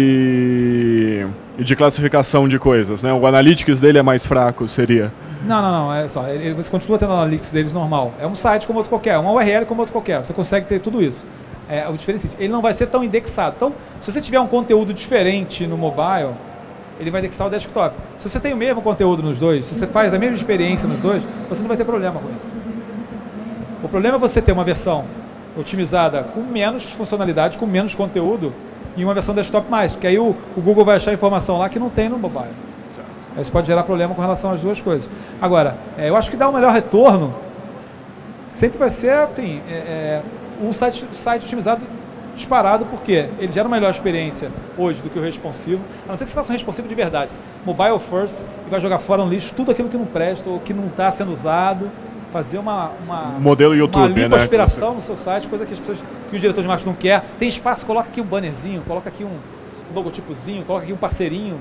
Speaker 2: de, e de classificação de coisas, né? O analytics dele é mais fraco, seria?
Speaker 1: Não, não, não, é só, ele, você continua tendo o analytics deles normal. É um site como outro qualquer, uma U R L como outro qualquer, você consegue ter tudo isso. É, o diferente, ele não vai ser tão indexado. Então, se você tiver um conteúdo diferente no mobile, ele vai indexar o desktop. Se você tem o mesmo conteúdo nos dois, se você faz a mesma experiência nos dois, você não vai ter problema com isso. O problema é você ter uma versão otimizada com menos funcionalidade, com menos conteúdo, e uma versão desktop mais, porque aí o, o Google vai achar informação lá que não tem no mobile. Aí isso pode gerar problema com relação às duas coisas. Agora, é, eu acho que dá um melhor retorno, sempre vai ser assim, é, é, um site, site otimizado disparado, porque ele gera uma melhor experiência hoje do que o responsivo, a não ser que você faça um responsivo de verdade. Mobile first, e vai jogar fora no lixo tudo aquilo que não presta ou que não está sendo usado, fazer uma, uma,
Speaker 2: modelo YouTube,
Speaker 1: uma lipoaspiração
Speaker 2: né?
Speaker 1: no seu site, coisa que as pessoas, que o diretor de marketing não quer. Tem espaço, coloca aqui um bannerzinho, coloca aqui um logotipozinho, coloca aqui um parceirinho.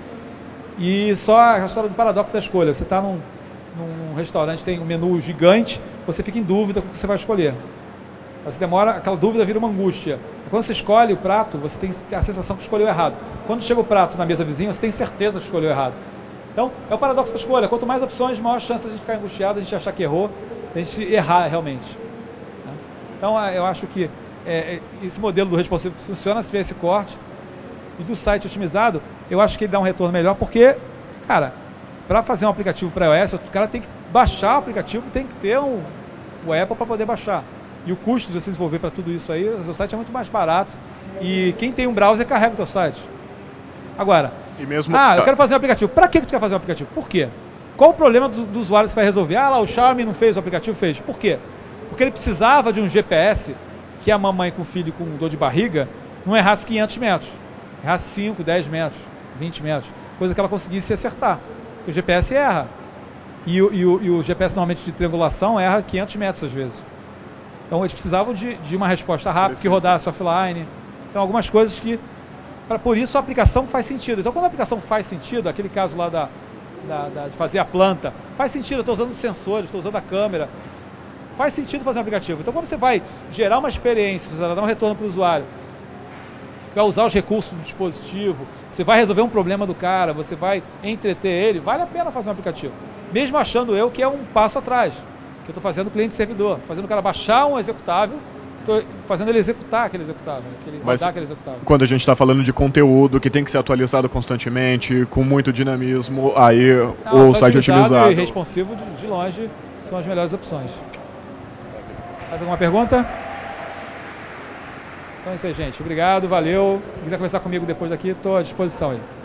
Speaker 1: E só a história do paradoxo da escolha. Você está num, num restaurante, tem um menu gigante, você fica em dúvida com o que você vai escolher. Você demora, aquela dúvida vira uma angústia. Quando você escolhe o prato, você tem a sensação que escolheu errado. Quando chega o prato na mesa vizinha, você tem certeza que escolheu errado. Então, é o paradoxo da escolha. Quanto mais opções, maior chance de a gente ficar angustiado, a gente achar que errou, a gente errar realmente. Então, eu acho que é, esse modelo do responsivo funciona se tiver esse corte. E do site otimizado, eu acho que ele dá um retorno melhor, porque, cara, para fazer um aplicativo para iOS, o cara tem que baixar o aplicativo, tem que ter um, o Apple para poder baixar. E o custo de você desenvolver para tudo isso aí, o seu site é muito mais barato. E quem tem um browser carrega o seu site. Agora,
Speaker 2: e mesmo...
Speaker 1: ah, eu quero fazer um aplicativo. Para que tu quer fazer um aplicativo? Por quê? Qual o problema do, do usuário que você vai resolver? Ah, lá o Xiaomi não fez, o aplicativo fez. Por quê? Porque ele precisava de um G P S que a mamãe com o filho com dor de barriga não errasse quinhentos metros, errasse cinco, dez metros, vinte metros, coisa que ela conseguisse acertar. Porque o G P S erra. E o, e o, e o G P S normalmente de triangulação erra quinhentos metros às vezes. Então eles precisavam de, de uma resposta rápida, Precisa. que rodasse offline. Então algumas coisas que, pra, por isso a aplicação faz sentido. Então quando a aplicação faz sentido, aquele caso lá da, da, da, de fazer a planta, faz sentido, eu estou usando os sensores, estou usando a câmera, faz sentido fazer um aplicativo. Então quando você vai gerar uma experiência, você vai dar um retorno para o usuário, vai usar os recursos do dispositivo, você vai resolver um problema do cara, você vai entreter ele, vale a pena fazer um aplicativo. Mesmo achando eu que é um passo atrás, que eu estou fazendo cliente-servidor, fazendo o cara baixar um executável, estou fazendo ele executar aquele executável, aquele,
Speaker 2: Mas
Speaker 1: rodar aquele executável.
Speaker 2: Quando a gente está falando de conteúdo que tem que ser atualizado constantemente, com muito dinamismo, aí
Speaker 1: Não,
Speaker 2: o site otimizado
Speaker 1: e responsivo de, de longe são as melhores opções. Mais alguma pergunta? Então é isso aí, gente. Obrigado, valeu. Se quiser conversar comigo depois daqui, estou à disposição aí.